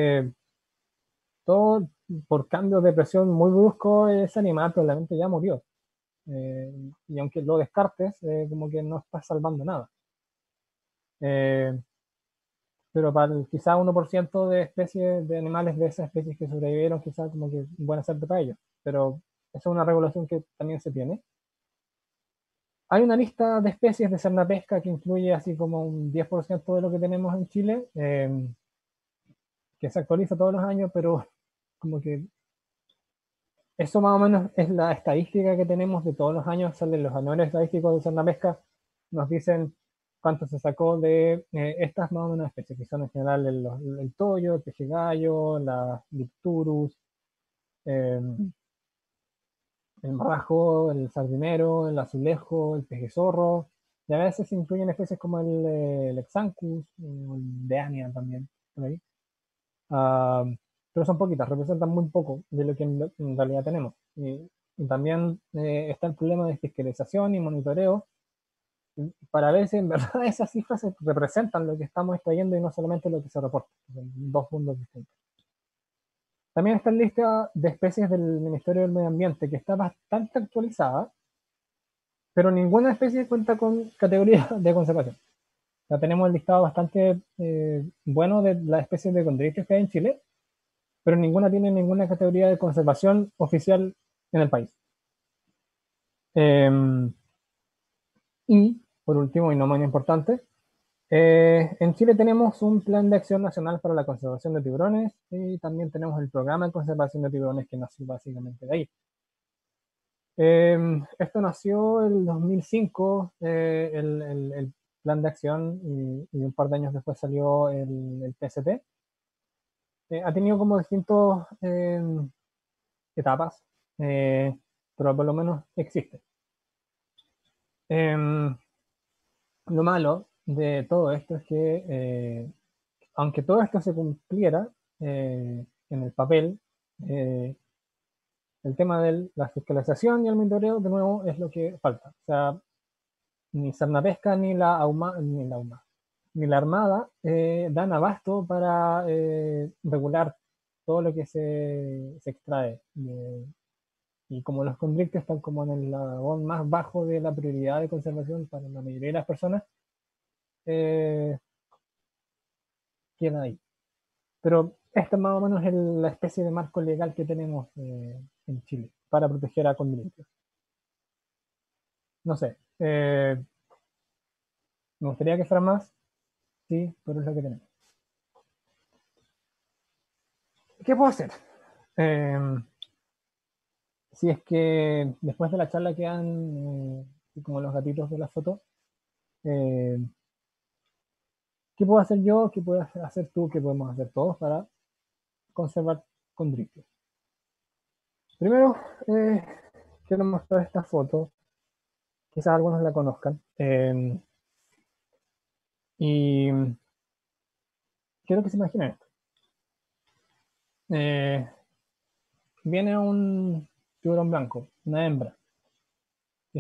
todo por cambios de presión muy brusco, ese animal probablemente ya murió. Y aunque lo descartes, como que no estás salvando nada. Eh, pero para el quizá 1% de especies, de animales de esas especies que sobrevivieron, quizá como que buena suerte para ellos. Pero esa es una regulación que también se tiene. Hay una lista de especies de pesca que incluye así como un 10% de lo que tenemos en Chile, que se actualiza todos los años, pero como que eso más o menos es la estadística que tenemos de todos los años. Salen los anuales estadísticos de pesca, nos dicen cuánto se sacó de estas más o menos especies, que son en general el toyo, el peje gallo, la Lipturus, eh, el marrajo, el sardinero, el azulejo, el peje zorro, y a veces se incluyen especies como el Exanthus, el Deania también, por ahí. Ah, pero son poquitas, representan muy poco de lo que en realidad tenemos. Y también está el problema de fiscalización y monitoreo para ver si en verdad esas cifras representan lo que estamos extrayendo y no solamente lo que se reporta. Son dos mundos distintos. También está la lista de especies del Ministerio del Medio Ambiente, que está bastante actualizada, pero ninguna especie cuenta con categoría de conservación. Ya tenemos el listado bastante bueno de las especies de condrites que hay en Chile, pero ninguna tiene ninguna categoría de conservación oficial en el país. Eh, y, por último, y no menos importante, en Chile tenemos un plan de acción nacional para la conservación de tiburones y también tenemos el programa de conservación de tiburones que nació básicamente de ahí. Esto nació en el 2005, el plan de acción, y un par de años después salió el PST. Ha tenido como distintas etapas. pero por lo menos existe. Em, lo malo de todo esto es que, aunque todo esto se cumpliera en el papel, eh, el tema de la fiscalización y el monitoreo, de nuevo, es lo que falta. O sea, ni Cernapesca ni la Armada dan abasto para regular todo lo que se extrae. Y como los conflictos están como en el eslabón más bajo de la prioridad de conservación para la mayoría de las personas, eh, queda ahí. Pero esta más o menos es la especie de marco legal que tenemos en Chile para proteger a condritos. No sé, me gustaría que fuera más, sí, pero es lo que tenemos. ¿Qué puedo hacer? Eh, si es que después de la charla quedan como los gatitos de la foto, eh, ¿qué puedo hacer yo? ¿Qué puedes hacer tú? ¿Qué podemos hacer todos para conservar condritos? Primero, quiero mostrar esta foto. Quizás algunos la conozcan. Y quiero que se imaginen esto. Eh, viene un tiburón blanco, una hembra, que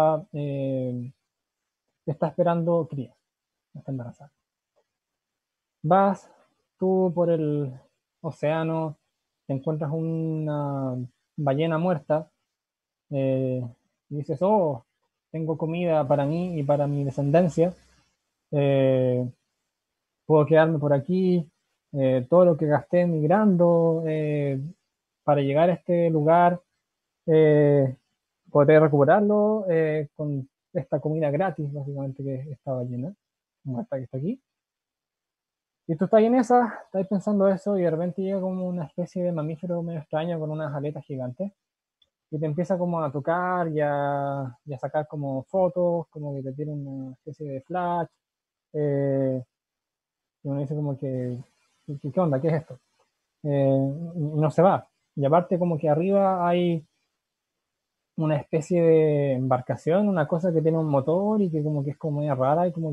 está esperando crías, está embarazada. Vas tú por el océano, te encuentras una ballena muerta y dices, oh, tengo comida para mí y para mi descendencia, eh, puedo quedarme por aquí, todo lo que gasté migrando para llegar a este lugar, eh, poder recuperarlo con esta comida gratis, básicamente, que es esta ballena muerta que está aquí. Y tú estás ahí en esa, estás pensando eso y de repente llega como una especie de mamífero medio extraño con unas aletas gigantes y te empieza como a tocar y a sacar como fotos, como que te tiene una especie de flash. Y uno dice como que, ¿qué onda? ¿Qué es esto? Y no se va. Y aparte como que arriba hay una especie de embarcación, una cosa que tiene un motor y que como que es como media rara y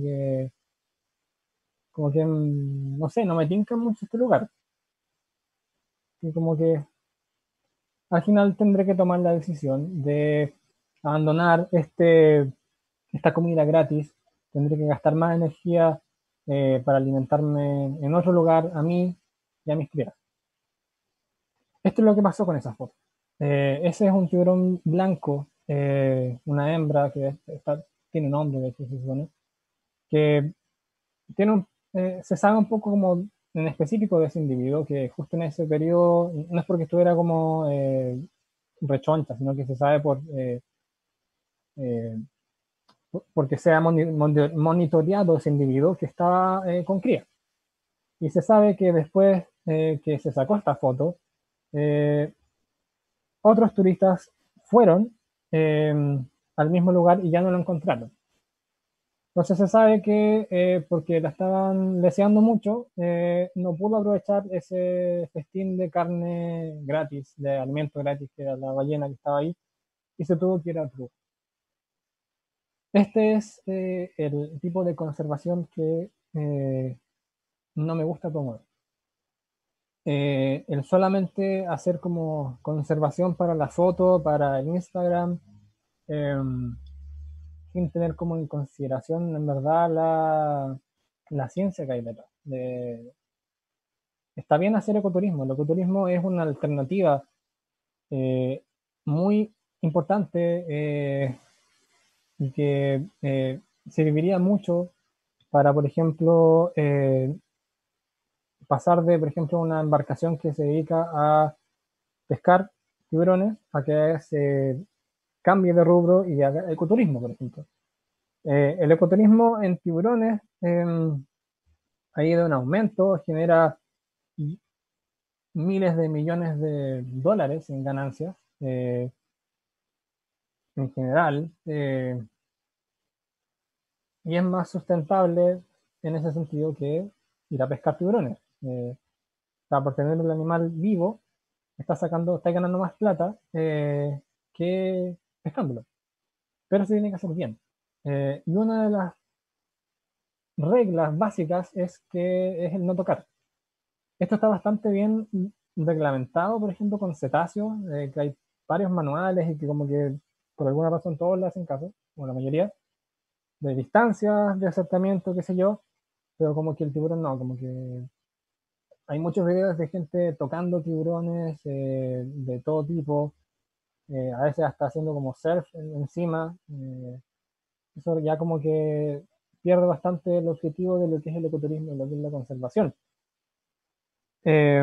como que, no sé, no me tinca mucho este lugar. Y como que al final tendré que tomar la decisión de abandonar esta comida gratis, tendré que gastar más energía para alimentarme en otro lugar a mí y a mis crías. Esto es lo que pasó con esa foto. Ese es un tiburón blanco, una hembra que tiene nombre, de hecho, se supone, que tiene se sabe un poco como en específico de ese individuo, que justo en ese periodo, no es porque estuviera como rechoncha, sino que se sabe eh, porque se ha monitoreado ese individuo que estaba con cría. Y se sabe que después que se sacó esta foto, eh, otros turistas fueron eh, al mismo lugar y ya no lo encontraron. Entonces se sabe que porque la estaban deseando mucho, no pudo aprovechar ese festín de carne gratis, de alimento gratis que era la ballena que estaba ahí, y se tuvo que ir a otro. Este es el tipo de conservación que no me gusta promover. El solamente hacer como conservación para la foto, para el Instagram, eh, sin tener como en consideración en verdad la ciencia que hay detrás. Está bien hacer ecoturismo, el ecoturismo es una alternativa eh, muy importante y que serviría mucho para, por ejemplo, pasar de, por ejemplo, una embarcación que se dedica a pescar tiburones a que se cambie de rubro y haga ecoturismo, por ejemplo. El ecoturismo en tiburones ha ido en aumento, genera miles de millones de dólares en ganancias en general y es más sustentable en ese sentido que ir a pescar tiburones. O sea, por tener el animal vivo está ganando más plata que pescándolo. Pero se tiene que hacer bien. Y una de las reglas básicas es que es el no tocar. Esto está bastante bien reglamentado, por ejemplo, con cetáceos, que hay varios manuales y que como que por alguna razón todos le hacen caso, o la mayoría, de distancias, de acercamiento, qué sé yo, pero como que el tiburón no, como que hay muchos videos de gente tocando tiburones de todo tipo, a veces hasta haciendo como surf encima, eso ya como que pierde bastante el objetivo de lo que es el ecoturismo, de lo que es la conservación. Eh,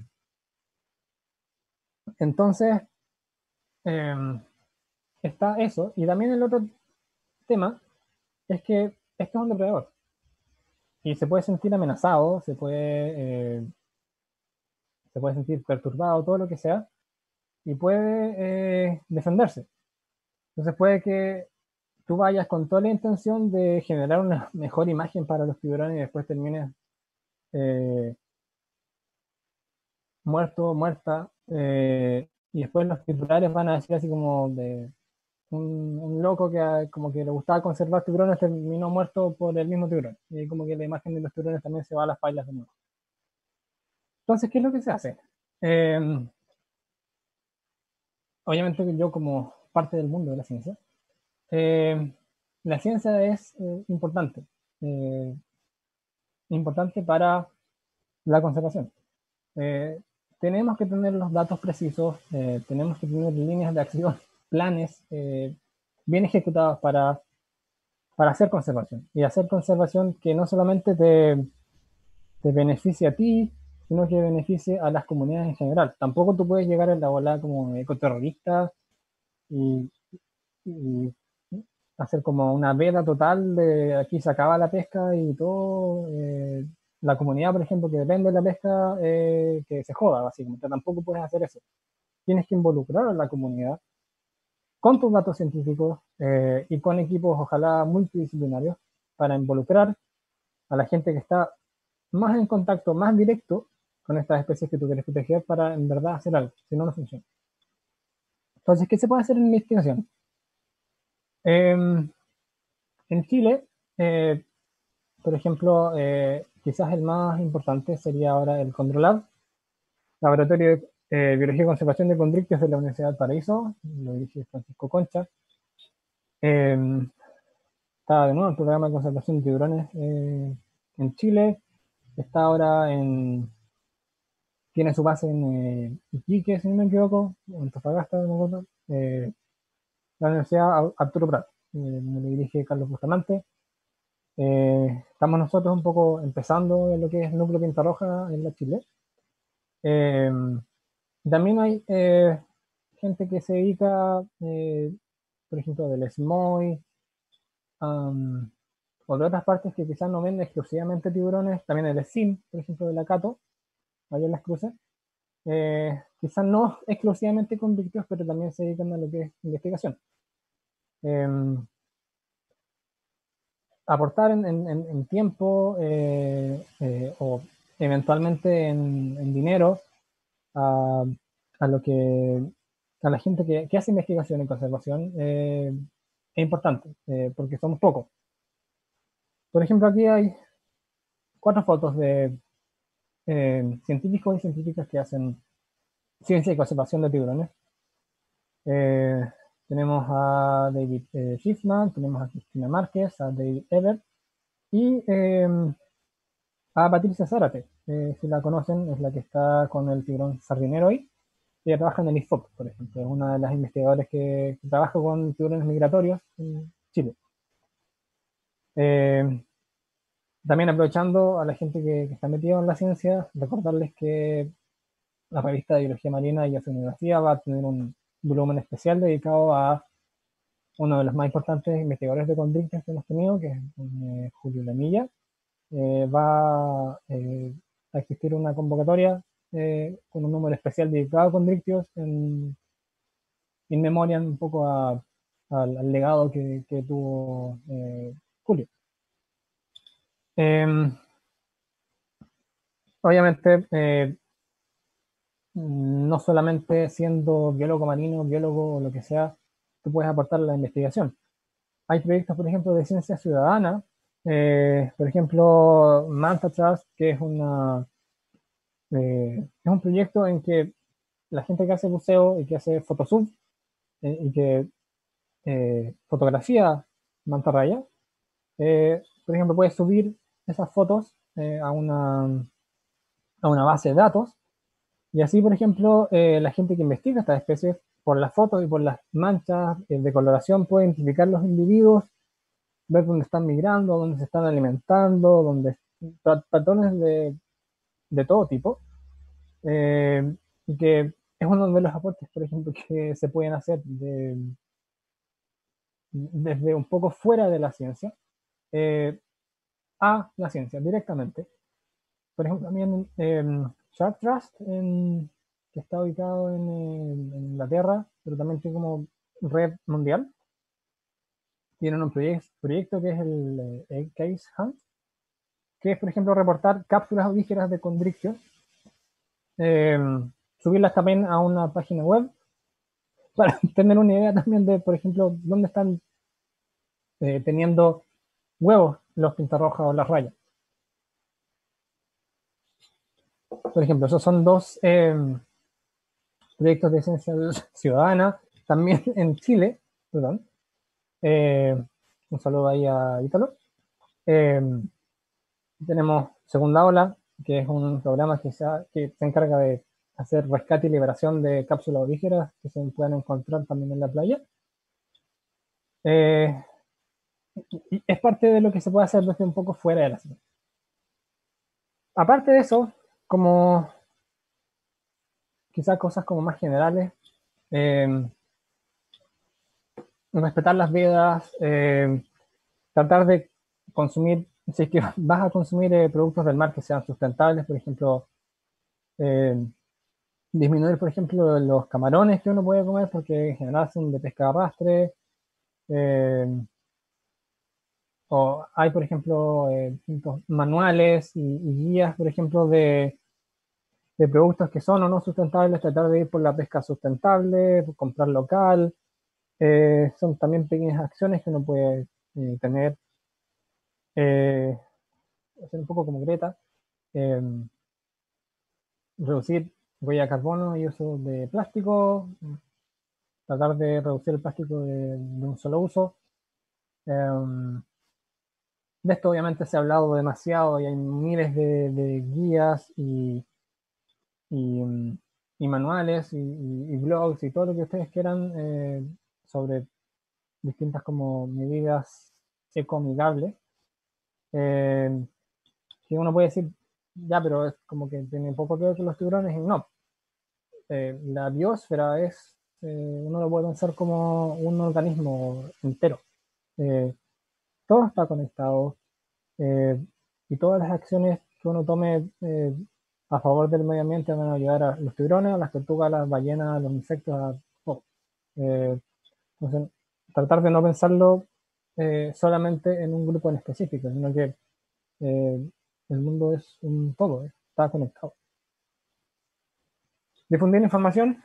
entonces, eh, está eso. Y también el otro tema es que esto es un depredador y se puede sentir amenazado, se puede sentir perturbado, todo lo que sea, y puede defenderse. Entonces puede que tú vayas con toda la intención de generar una mejor imagen para los tiburones y después termines eh, muerto, muerta, y después los titulares van a decir así como de un loco que como que le gustaba conservar tiburones terminó muerto por el mismo tiburón. Y como que la imagen de los tiburones también se va a las pailas de nuevo. Entonces, ¿qué es lo que se hace? Eh, Obviamente yo como parte del mundo de eh, la ciencia es eh, importante para la conservación. Eh, Tenemos que tener los datos precisos, tenemos que tener líneas de acción, planes bien ejecutados para hacer conservación. Y hacer conservación que no solamente te beneficie a ti, sino que beneficie a las comunidades en general. Tampoco tú puedes llegar a la bola como ecoterrorista y, y hacer como una veda total de aquí se acaba la pesca y todo. La comunidad, por ejemplo, que depende de la pesca, que se joda, básicamente. Tampoco puedes hacer eso. Tienes que involucrar a la comunidad con tus datos científicos y con equipos, ojalá multidisciplinarios, para involucrar a la gente que está más en contacto, más directo con estas especies que tú quieres proteger para en verdad hacer algo, si no, no funciona. Entonces, ¿qué se puede hacer en investigación? En Chile, por ejemplo, quizás el más importante sería ahora el Condrolab, Laboratorio de Biología y Conservación de Condrictios de la Universidad del Paraíso, lo dirige Francisco Concha. Eh, Está de nuevo el programa de conservación de tiburones en Chile, está ahora tiene su base en Iquique, si no me equivoco, o Antofagasta, no me acuerdo, la Universidad Arturo Prat, me lo dirige Carlos Bustamante. Estamos nosotros un poco empezando en lo que es el núcleo Pinta Roja en la Chile. Eh, También hay gente que se dedica, por ejemplo, del SMOI, um, o de otras partes que quizás no venden exclusivamente tiburones, también el SIM, por ejemplo, de la Cato, allá en las cruces. Quizás no exclusivamente con víctimas, pero también se dedican a lo que es investigación. Eh, Aportar en tiempo o eventualmente en dinero a, a lo que a la gente que hace investigación en conservación es importante porque somos pocos. Por ejemplo, aquí hay 4 fotos de científicos y científicas que hacen ciencia y conservación de tiburones. Eh, Tenemos a David Schiffman, tenemos a Cristina Márquez, a David Ebert y a Patricia Zárate. Si la conocen, es la que está con el tiburón sardinero hoy. Ella trabaja en el IFOP, por ejemplo. Es una de las investigadoras que trabaja con tiburones migratorios en Chile. Eh, También aprovechando a la gente que está metida en la ciencia, recordarles que la revista de Biología Marina y Oceanografía va a tener un volumen especial dedicado a uno de los más importantes investigadores de condrictios que hemos tenido, que es Julio Lamilla. Va a existir una convocatoria con un número especial dedicado a condrictios en memoria un poco al legado que tuvo Julio. Eh, Obviamente, no solamente siendo biólogo marino, biólogo o lo que sea, tú puedes aportar a la investigación. Hay proyectos, por ejemplo, de ciencia ciudadana, por ejemplo, Manta Trust, que es un proyecto en que la gente que hace buceo y que hace photosub y que fotografía mantarraya, por ejemplo, puede subir esas fotos a una base de datos y así, por ejemplo, la gente que investiga estas especies, por las fotos y por las manchas de coloración, puede identificar los individuos, ver dónde están migrando, dónde se están alimentando, patrones de todo tipo, eh, y que es uno de los aportes, por ejemplo, que se pueden hacer desde un poco fuera de la ciencia eh, a la ciencia directamente. Por ejemplo, también Shark Trust, que está ubicado en Inglaterra, pero también tiene como red mundial. Tienen un proyecto que es el Case Hunt, que es, por ejemplo, reportar cápsulas audígenas de Condrictio, eh, subirlas también a una página web para tener una idea también de, por ejemplo, dónde están teniendo huevos los pintarrojas o las rayas. Por ejemplo, esos son dos proyectos de ciencia ciudadana, también en Chile, perdón. Eh, un saludo ahí a Ítalo. Eh, tenemos Segunda Ola, que es un programa que se encarga de hacer rescate y liberación de cápsulas ovígeras que se pueden encontrar también en la playa. Eh, y es parte de lo que se puede hacer desde un poco fuera de la ciudad. Aparte de eso, como quizás cosas como más generales, eh, respetar las vidas, tratar de consumir, si es que vas a consumir productos del mar que sean sustentables, por ejemplo, eh, disminuir, por ejemplo, los camarones que uno puede comer porque en general son de pesca de arrastre, eh, o hay, por ejemplo, manuales y guías, por ejemplo, de productos que son o no sustentables, tratar de ir por la pesca sustentable, comprar local, son también pequeñas acciones que uno puede tener, eh, hacer un poco como Greta, eh, reducir huella de carbono y uso de plástico, tratar de reducir el plástico de un solo uso. De esto obviamente se ha hablado demasiado y hay miles de guías y, y manuales y blogs y todo lo que ustedes quieran sobre distintas como medidas ecoamigables. Eh, que uno puede decir, ya, pero es como que tiene poco que ver con los tiburones y no. La biosfera uno lo puede pensar como un organismo entero. Eh, todo está conectado eh, y todas las acciones que uno tome a favor del medio ambiente van a ayudar a los tiburones, a las tortugas, a las ballenas, a los insectos, a todo. Eh, entonces, tratar de no pensarlo solamente en un grupo en específico, sino que eh, el mundo es un todo, está conectado. Difundir información,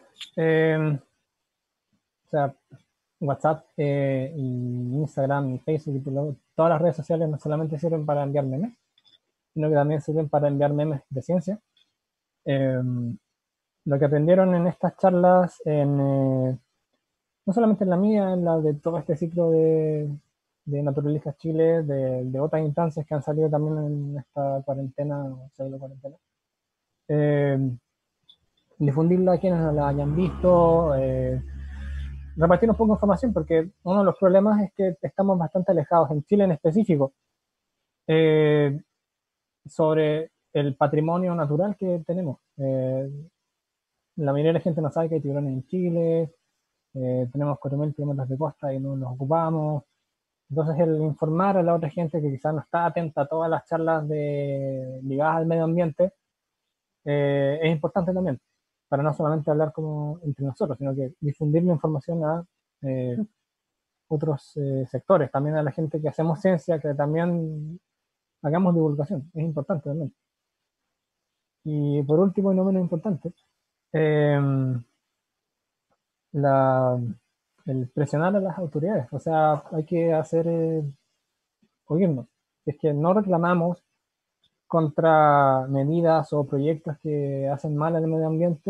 o sea, WhatsApp y Instagram y Facebook y todas las redes sociales no solamente sirven para enviar memes, sino que también sirven para enviar memes de ciencia. Eh, lo que aprendieron en estas charlas, no solamente en la mía, en la de todo este ciclo de Naturalistas Chile, de otras instancias que han salido también en esta cuarentena, o pseudo cuarentena, eh, difundirla a quienes no la hayan visto, repartir un poco de información, porque uno de los problemas es que estamos bastante alejados, en Chile en específico, eh, sobre el patrimonio natural que tenemos. La mayoría de la gente no sabe que hay tiburones en Chile, tenemos 4.000 kilómetros de costa y no los ocupamos. Entonces, el informar a la otra gente que quizás no está atenta a todas las charlas ligadas al medio ambiente es importante también, para no solamente hablar como entre nosotros, sino que difundir la información a eh, otros sectores, también a la gente que hacemos ciencia, que también hagamos divulgación, es importante también. Y por último, y no menos importante, em, la, el presionar a las autoridades. O sea, hay que hacer oírnos. Si es que no reclamamos contra medidas o proyectos que hacen mal al medio ambiente,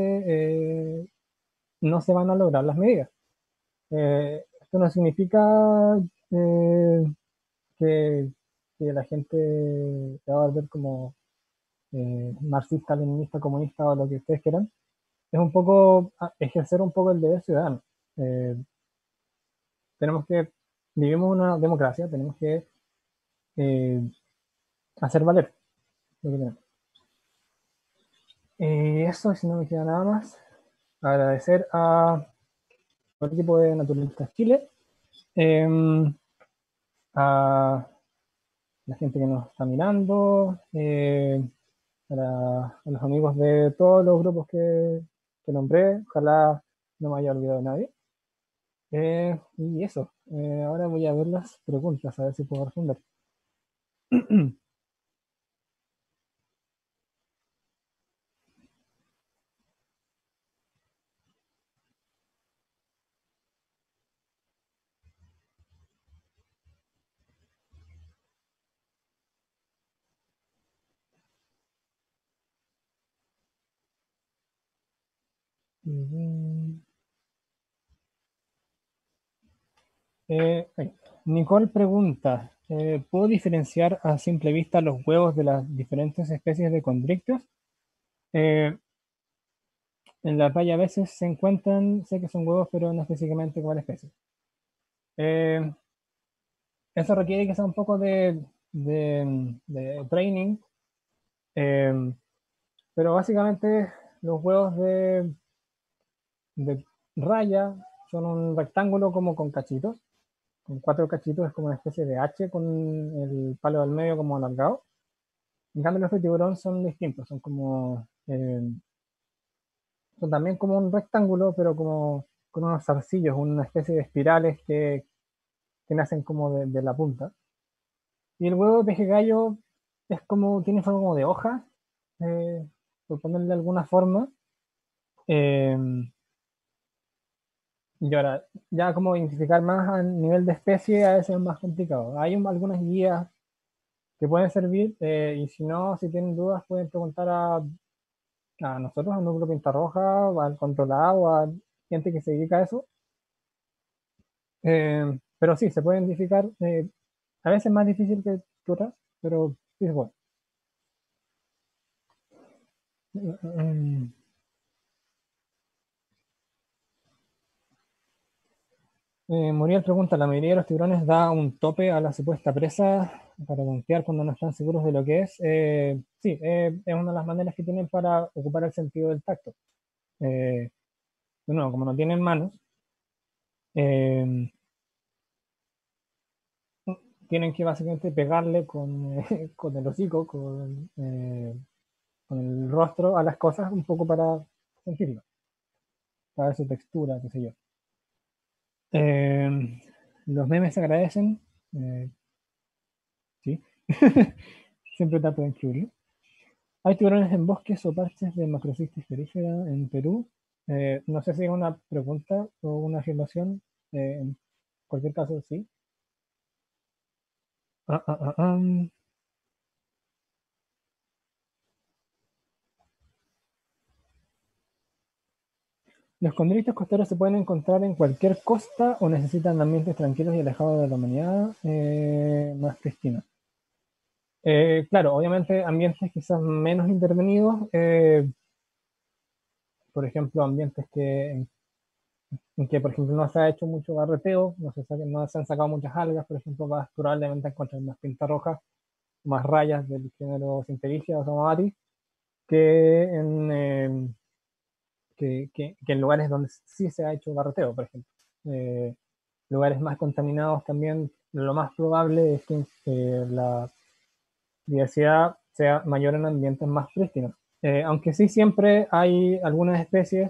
no se van a lograr las medidas. Esto no significa eh, que, que la gente se va a ver como marxista, leninista, comunista o lo que ustedes quieran. Es un poco ejercer un poco el deber ciudadano. Eh, tenemos que, vivimos una democracia, tenemos que eh, hacer valer lo que tenemos. Eso, si no me queda nada más, agradecer al equipo de Naturalistas Chile, eh, a la gente que nos está mirando, a los amigos de todos los grupos que nombré, ojalá no me haya olvidado de nadie. Y eso, ahora voy a ver las preguntas, a ver si puedo responder. Ahí. Nicole pregunta, ¿puedo diferenciar a simple vista los huevos de las diferentes especies de condrictios? Eh, en la playa a veces se encuentran, sé que son huevos, pero no específicamente cuál especie. Eh, eso requiere quizá un poco de training, eh, pero básicamente los huevos de raya son un rectángulo como con cachitos, con cuatro cachitos, es como una especie de H con el palo del medio como alargado. En cambio los de tiburón son distintos, son como, son también como un rectángulo, pero como con unos zarcillos, una especie de espirales que nacen como de la punta. Y el huevo de peje gallo es como, tiene forma como de hoja, por ponerle alguna forma. Eh, y ahora, ya como identificar más a nivel de especie, a veces es más complicado. Hay algunas guías que pueden servir, y si no, si tienen dudas, pueden preguntar a nosotros, al núcleo Pintarroja, o al controlado, o a gente que se dedica a eso. Pero sí, se puede identificar, a veces más difícil que otras, pero sí es bueno. Mm, Muriel pregunta, ¿la mayoría de los tiburones da un tope a la supuesta presa para gonkear cuando no están seguros de lo que es? Sí, es una de las maneras que tienen para ocupar el sentido del tacto. Eh, de nuevo, como no tienen manos, eh, tienen que básicamente pegarle con el hocico, con el rostro a las cosas un poco para sentirlo, para ver su textura, qué sé yo. Eh, los memes se agradecen, sí, siempre trato de incluirlo. Hay tiburones en bosques o parches de macrocistis perífera en Perú. No sé si es una pregunta o una afirmación. En cualquier caso, sí. Ah, ah, ah, Los condritos costeros se pueden encontrar en cualquier costa o necesitan ambientes tranquilos y alejados de la humanidad, más pristinos. Claro, obviamente ambientes quizás menos intervenidos, por ejemplo, ambientes en que, por ejemplo, no se ha hecho mucho barreteo, no se han sacado muchas algas, por ejemplo, vas probablemente a encontrar más pinta roja, más rayas del género Sinterichia o Somatis, que en, que en lugares donde sí se ha hecho barreteo, por ejemplo. Eh, lugares más contaminados también, lo más probable es que la diversidad sea mayor en ambientes más prístinos. Aunque sí siempre hay algunas especies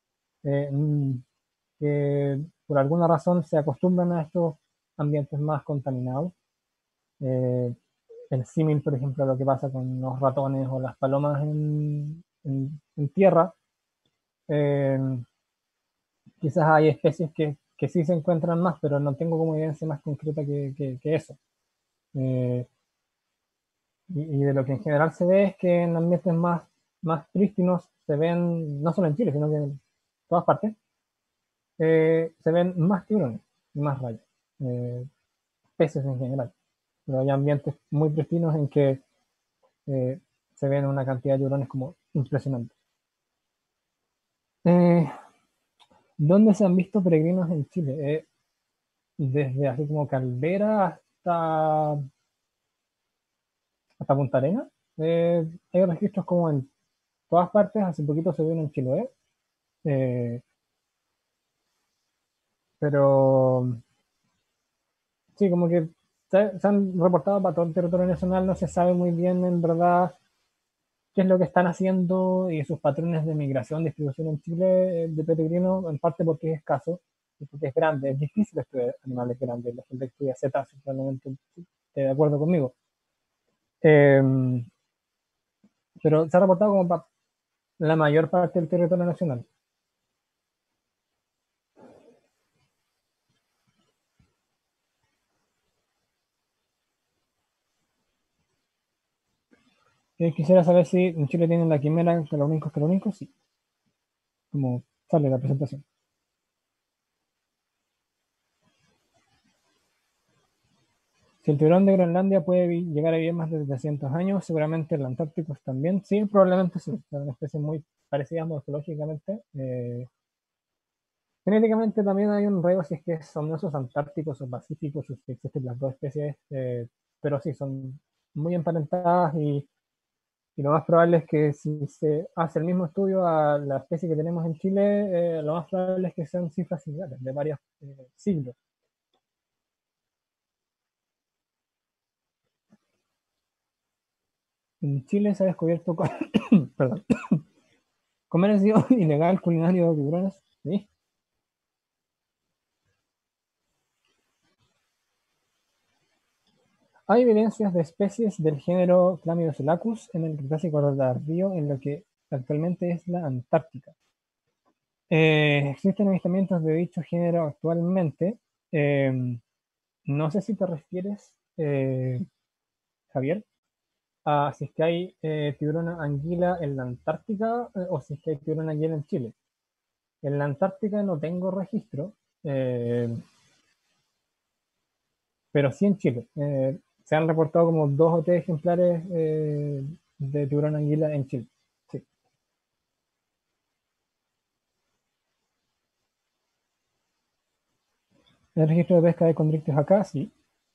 que por alguna razón se acostumbran a estos ambientes más contaminados. Eh, el símil, por ejemplo, a lo que pasa con los ratones o las palomas en tierra, Eh, Quizás hay especies que sí se encuentran más, pero no tengo como evidencia más concreta que eso. Eh, y de lo que en general se ve es que en ambientes más prístinos se ven, no solo en Chile, sino que en todas partes, se ven más tiburones y más rayas, eh, peces en general. Pero hay ambientes muy prístinos en que eh, se ven una cantidad de tiburones como impresionante. Eh, ¿Dónde se han visto peregrinos en Chile? Desde así como Caldera hasta Punta Arenas. Hay registros como en todas partes, hace poquito se vio en Chiloé, eh, pero sí, como que se han reportado para todo el territorio nacional, no se sabe muy bien en verdad qué es lo que están haciendo y sus patrones de migración, distribución en Chile de peregrinos, en parte porque es escaso y porque es grande, es difícil estudiar animales grandes, la gente que estudia cetáceos probablemente esté de acuerdo conmigo. Eh, pero se ha reportado como para la mayor parte del territorio nacional. Quisiera saber si en Chile tienen la quimera calaurinco, sí, como sale la presentación. Si el tiburón de Groenlandia puede llegar a vivir más de 300 años, seguramente el Antártico también, sí, probablemente sí, es una especie muy parecida morfológicamente. Genéticamente también hay un reo si es que son esos antárticos o pacíficos, si es que existen las dos especies, pero sí, son muy emparentadas y lo más probable es que si se hace el mismo estudio a la especie que tenemos en Chile, lo más probable es que sean cifras similares, de varios siglos. En Chile se ha descubierto, perdón, comercio ilegal culinario de tiburones. ¿Sí? Hay evidencias de especies del género Chlamydoselacus en el Cretácico tardío en lo que actualmente es la Antártica. Existen avistamientos de dicho género actualmente. Eh, no sé si te refieres, Javier, a si es que hay tiburón anguila en la Antártica o si es que hay tiburón anguila en Chile. En la Antártica no tengo registro, eh, pero sí en Chile. Se han reportado como dos o tres ejemplares de tiburón anguila en Chile. Sí. El registro de pesca de condrictios acá, sí.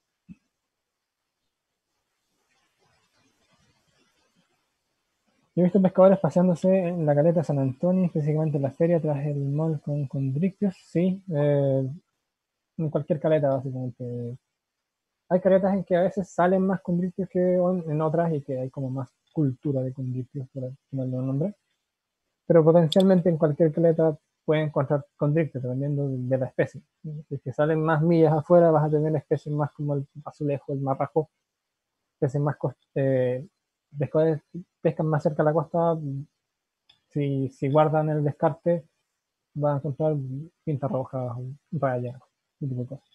Yo he visto pescadores paseándose en la caleta San Antonio, específicamente en la feria tras el mall con condrictios, sí. En cualquier caleta, básicamente. Hay caletas en que a veces salen más condrictios que en otras y que hay como más cultura de condrictios, por ponerle un nombre. Pero potencialmente en cualquier caleta pueden encontrar condrictios, dependiendo de la especie. Si es que salen más millas afuera, vas a tener especies más como el azulejo, el marrajo, especies más pescadores pescan más cerca de la costa, si guardan el descarte, van a encontrar pintas rojas, rayas, ese tipo de cosas.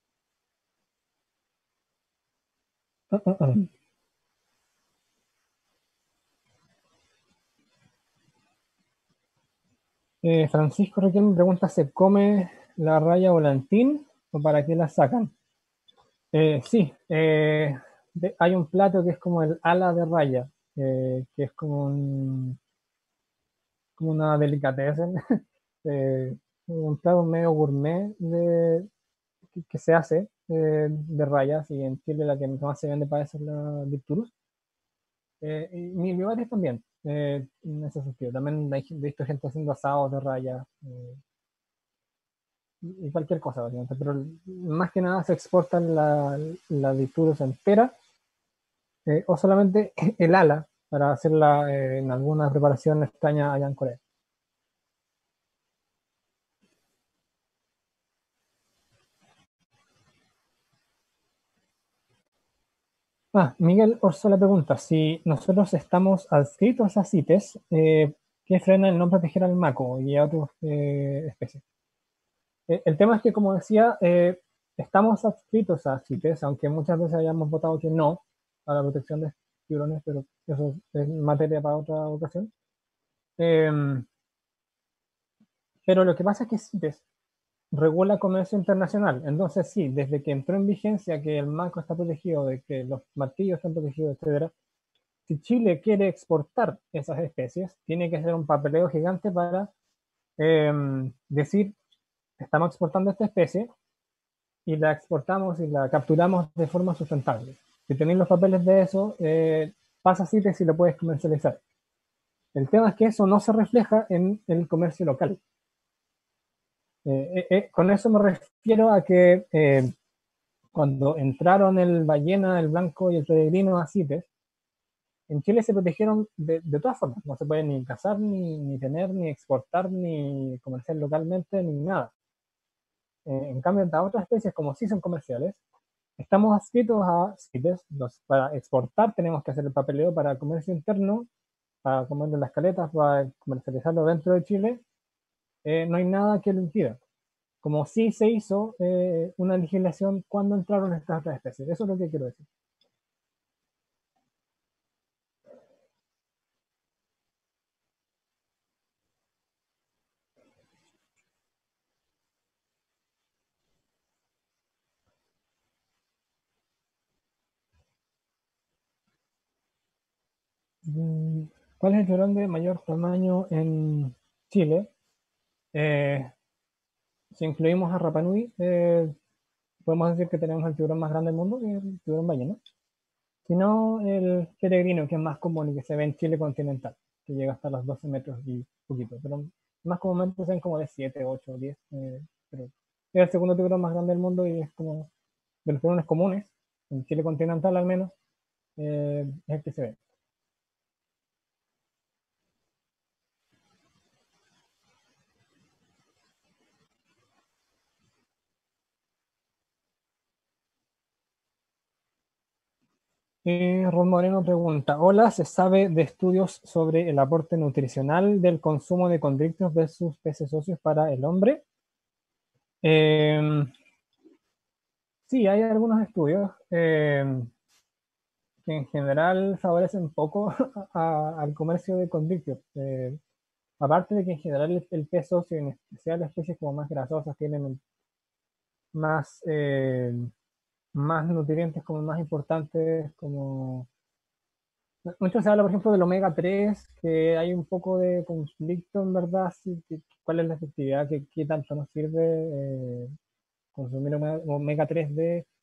Francisco Requiem me pregunta: ¿se come la raya volantín o para qué la sacan? Sí, hay un plato que es como el ala de raya, que es como una delicatessen, un plato medio gourmet que se hace de rayas, y en Chile la que más se vende para eso es la Victurus. Y mi lugares también, en ese sentido. También he visto gente haciendo asados de rayas y cualquier cosa, básicamente. Pero más que nada se exportan la Victurus entera o solamente el ala para hacerla en alguna preparación extraña allá en Corea. Miguel Orsola pregunta si nosotros estamos adscritos a CITES. que frena el no proteger al maco y a otras especies. El tema es que, como decía, estamos adscritos a CITES, aunque muchas veces hayamos votado que no a la protección de tiburones, pero eso es materia para otra ocasión. Eh, pero lo que pasa es que CITES regula comercio internacional. Entonces, sí, desde que entró en vigencia que el maco está protegido, de que los martillos están protegidos, etcétera, si Chile quiere exportar esas especies, tiene que hacer un papeleo gigante para decir, estamos exportando esta especie y la exportamos y la capturamos de forma sustentable. Si tenéis los papeles de eso, pasa CITES y lo puedes comercializar. El tema es que eso no se refleja en el comercio local. Con eso me refiero a que cuando entraron el ballena, el blanco y el peregrino a CITES, en Chile se protegieron de todas formas. No se puede ni cazar, ni tener, ni exportar, ni comerciar localmente, ni nada. En cambio, las otras especies, como sí son comerciales, estamos adscritos a CITES. Para exportar tenemos que hacer el papeleo para comercio interno, para comerlo en las caletas, para comercializarlo dentro de Chile. No hay nada que lo impida. Como sí se hizo una legislación cuando entraron estas otras especies. Eso es lo que quiero decir. Mm, ¿Cuál es el tiburón de mayor tamaño en Chile? Eh, si incluimos a Rapa Nui, podemos decir que tenemos el tiburón más grande del mundo, que es el tiburón ballena. Si no, el peregrino, que es más común y que se ve en Chile continental, que llega hasta los 12 metros y poquito. Pero más comúnmente se ven como de 7, 8, 10. Pero es el segundo tiburón más grande del mundo y es como de los tiburones comunes, en Chile continental al menos, es el que se ve. Ron Moreno pregunta, hola, ¿se sabe de estudios sobre el aporte nutricional del consumo de condrictios versus peces óseos para el hombre? Eh, sí, hay algunos estudios que en general favorecen poco al comercio de condrictios. Aparte de que en general el pez óseo, en especial especies como más grasosas, tienen más, más nutrientes como más importantes, como mucho se habla, por ejemplo, del omega 3, que hay un poco de conflicto en verdad, cuál es la efectividad, qué tanto nos sirve consumir omega 3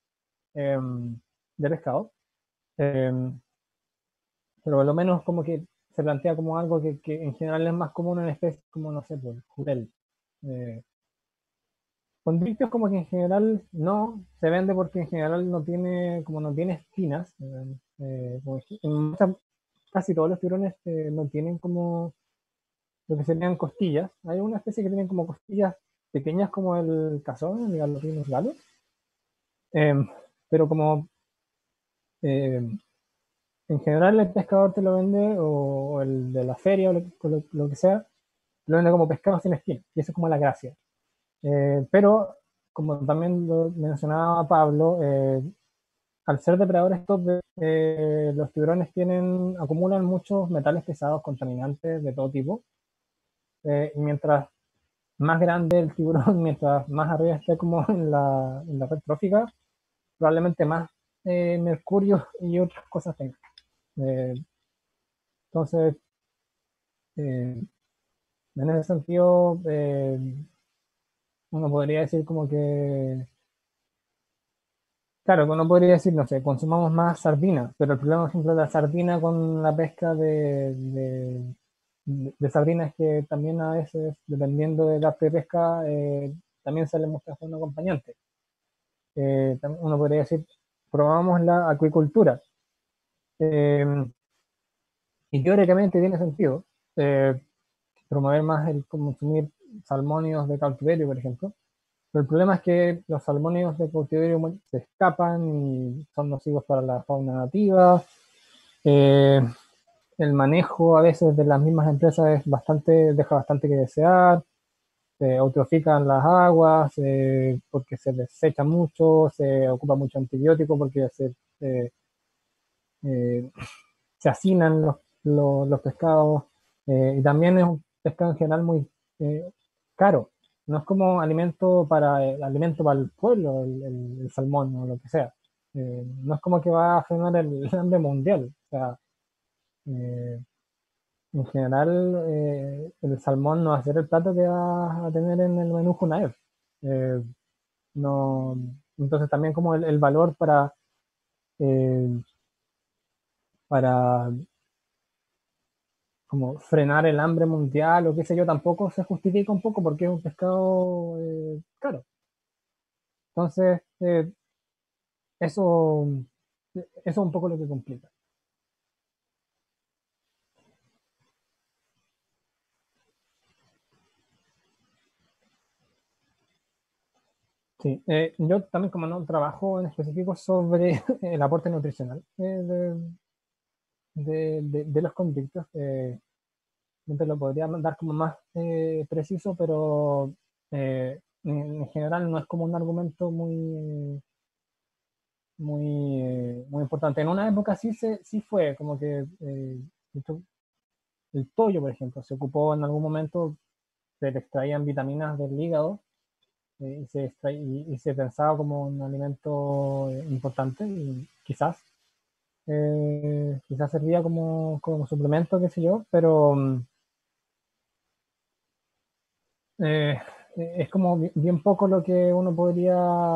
de pescado. Eh, pero por lo menos como que se plantea como algo que en general es más común en especies como, no sé, pues, jurel. Eh, Condrictios como que en general no se vende porque en general no tiene, como no tiene espinas. Casi todos los tiburones no tienen como lo que serían costillas. Hay una especie que tienen como costillas pequeñas como el cazón, el Gallopinus gallus, eh, pero como en general el pescador te lo vende, o el de la feria, o lo que sea, lo vende como pescado sin espina, y eso es como la gracia. Pero, como también lo mencionaba Pablo, al ser depredadores top, los tiburones acumulan muchos metales pesados, contaminantes de todo tipo, y mientras más grande el tiburón, mientras más arriba esté como en la red trófica, probablemente más mercurio y otras cosas tenga. Eh, entonces, eh, en ese sentido, uno podría decir como que, claro, uno podría decir, no sé, consumamos más sardina, pero el problema, por ejemplo, de la sardina con la pesca de sardina es que también a veces, dependiendo del arte de pesca, también sale mucho un acompañante. Uno podría decir, probamos la acuicultura. Eh, y teóricamente tiene sentido promover más el consumir salmónidos de cautiverio, por ejemplo. Pero el problema es que los salmónidos de cautiverio se escapan y son nocivos para la fauna nativa. Eh, el manejo a veces de las mismas empresas es bastante, deja bastante que desear, se eutrofican las aguas porque se desecha mucho, se ocupa mucho antibiótico porque eh, eh, se hacinan los pescados y también es un pescado en general muy caro. No es como alimento para el pueblo, el salmón o lo que sea. No es como que va a frenar el hambre mundial. O sea, eh, en general, el salmón no va a ser el plato que va a tener en el menú Junaed. Eh, no, entonces también como el valor eh, para como frenar el hambre mundial o qué sé yo, tampoco se justifica un poco porque es un pescado caro. Entonces, eso, eso es un poco lo que complica. Sí, yo también como no trabajo en específico sobre el aporte nutricional de los convictos, no te lo podría mandar como más preciso, pero en general no es como un argumento muy importante. En una época sí fue, como que el toyo, por ejemplo, se ocupó en algún momento, se le extraían vitaminas del hígado y se pensaba como un alimento importante y quizás servía como suplemento, qué sé yo, pero eh, es como bien poco lo que uno podría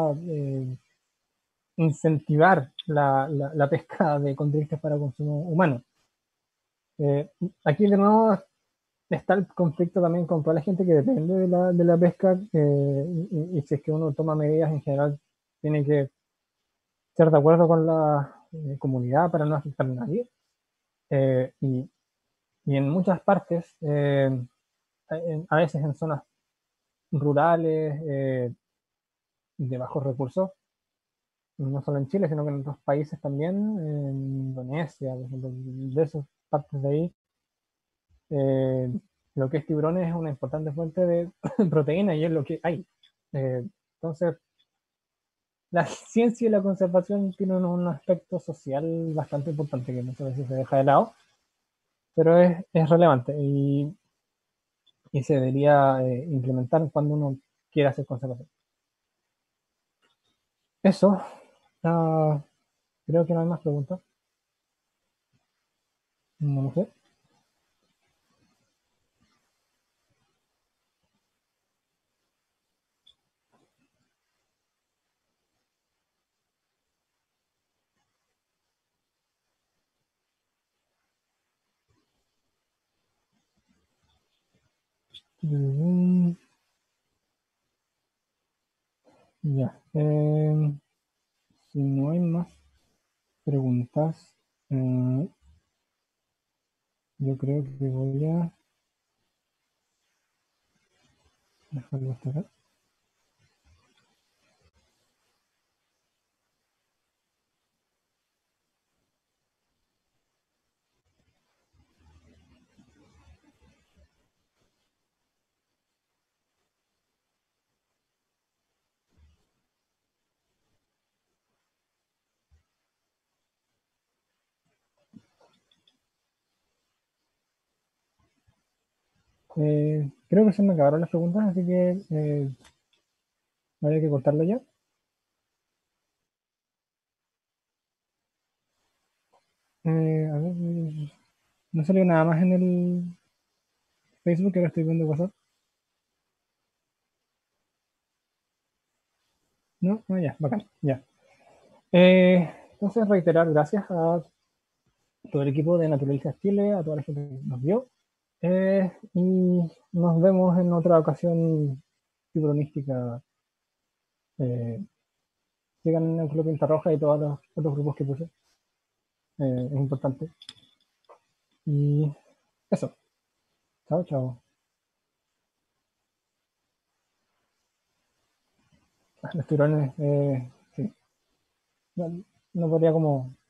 incentivar la pesca de condrites para consumo humano. Eh, Aquí de nuevo está el conflicto también con toda la gente que depende de la pesca y si es que uno toma medidas en general, tiene que estar de acuerdo con la comunidad para no afectar a nadie. Eh, y, y en muchas partes, a veces en zonas rurales de bajos recursos, no solo en Chile, sino que en otros países también, en Indonesia, por ejemplo, de esas partes de ahí, eh, lo que es tiburones es una importante fuente de proteína y es lo que hay. Entonces, la ciencia y la conservación tienen un aspecto social bastante importante que muchas veces se deja de lado, pero es relevante y se debería implementar cuando uno quiera hacer conservación. Eso, ah, creo que no hay más preguntas. No sé. Mm, ya. Si no hay más preguntas, eh, yo creo que voy a dejarlo hasta acá. Creo que se me acabaron las preguntas, así que habría que cortarlo ya. A ver, no salió nada más en el Facebook, que ahora estoy viendo WhatsApp. No, ah, ya, bacán, ya. Entonces, reiterar gracias a todo el equipo de Naturalistas Chile, a toda la gente que nos vio, y nos vemos en otra ocasión fibronística. Eh, Sigan el Club Pinta Roja y todos los otros grupos que puse, es importante. Y eso, chao, chao. Los tirones, sí, no, no podría como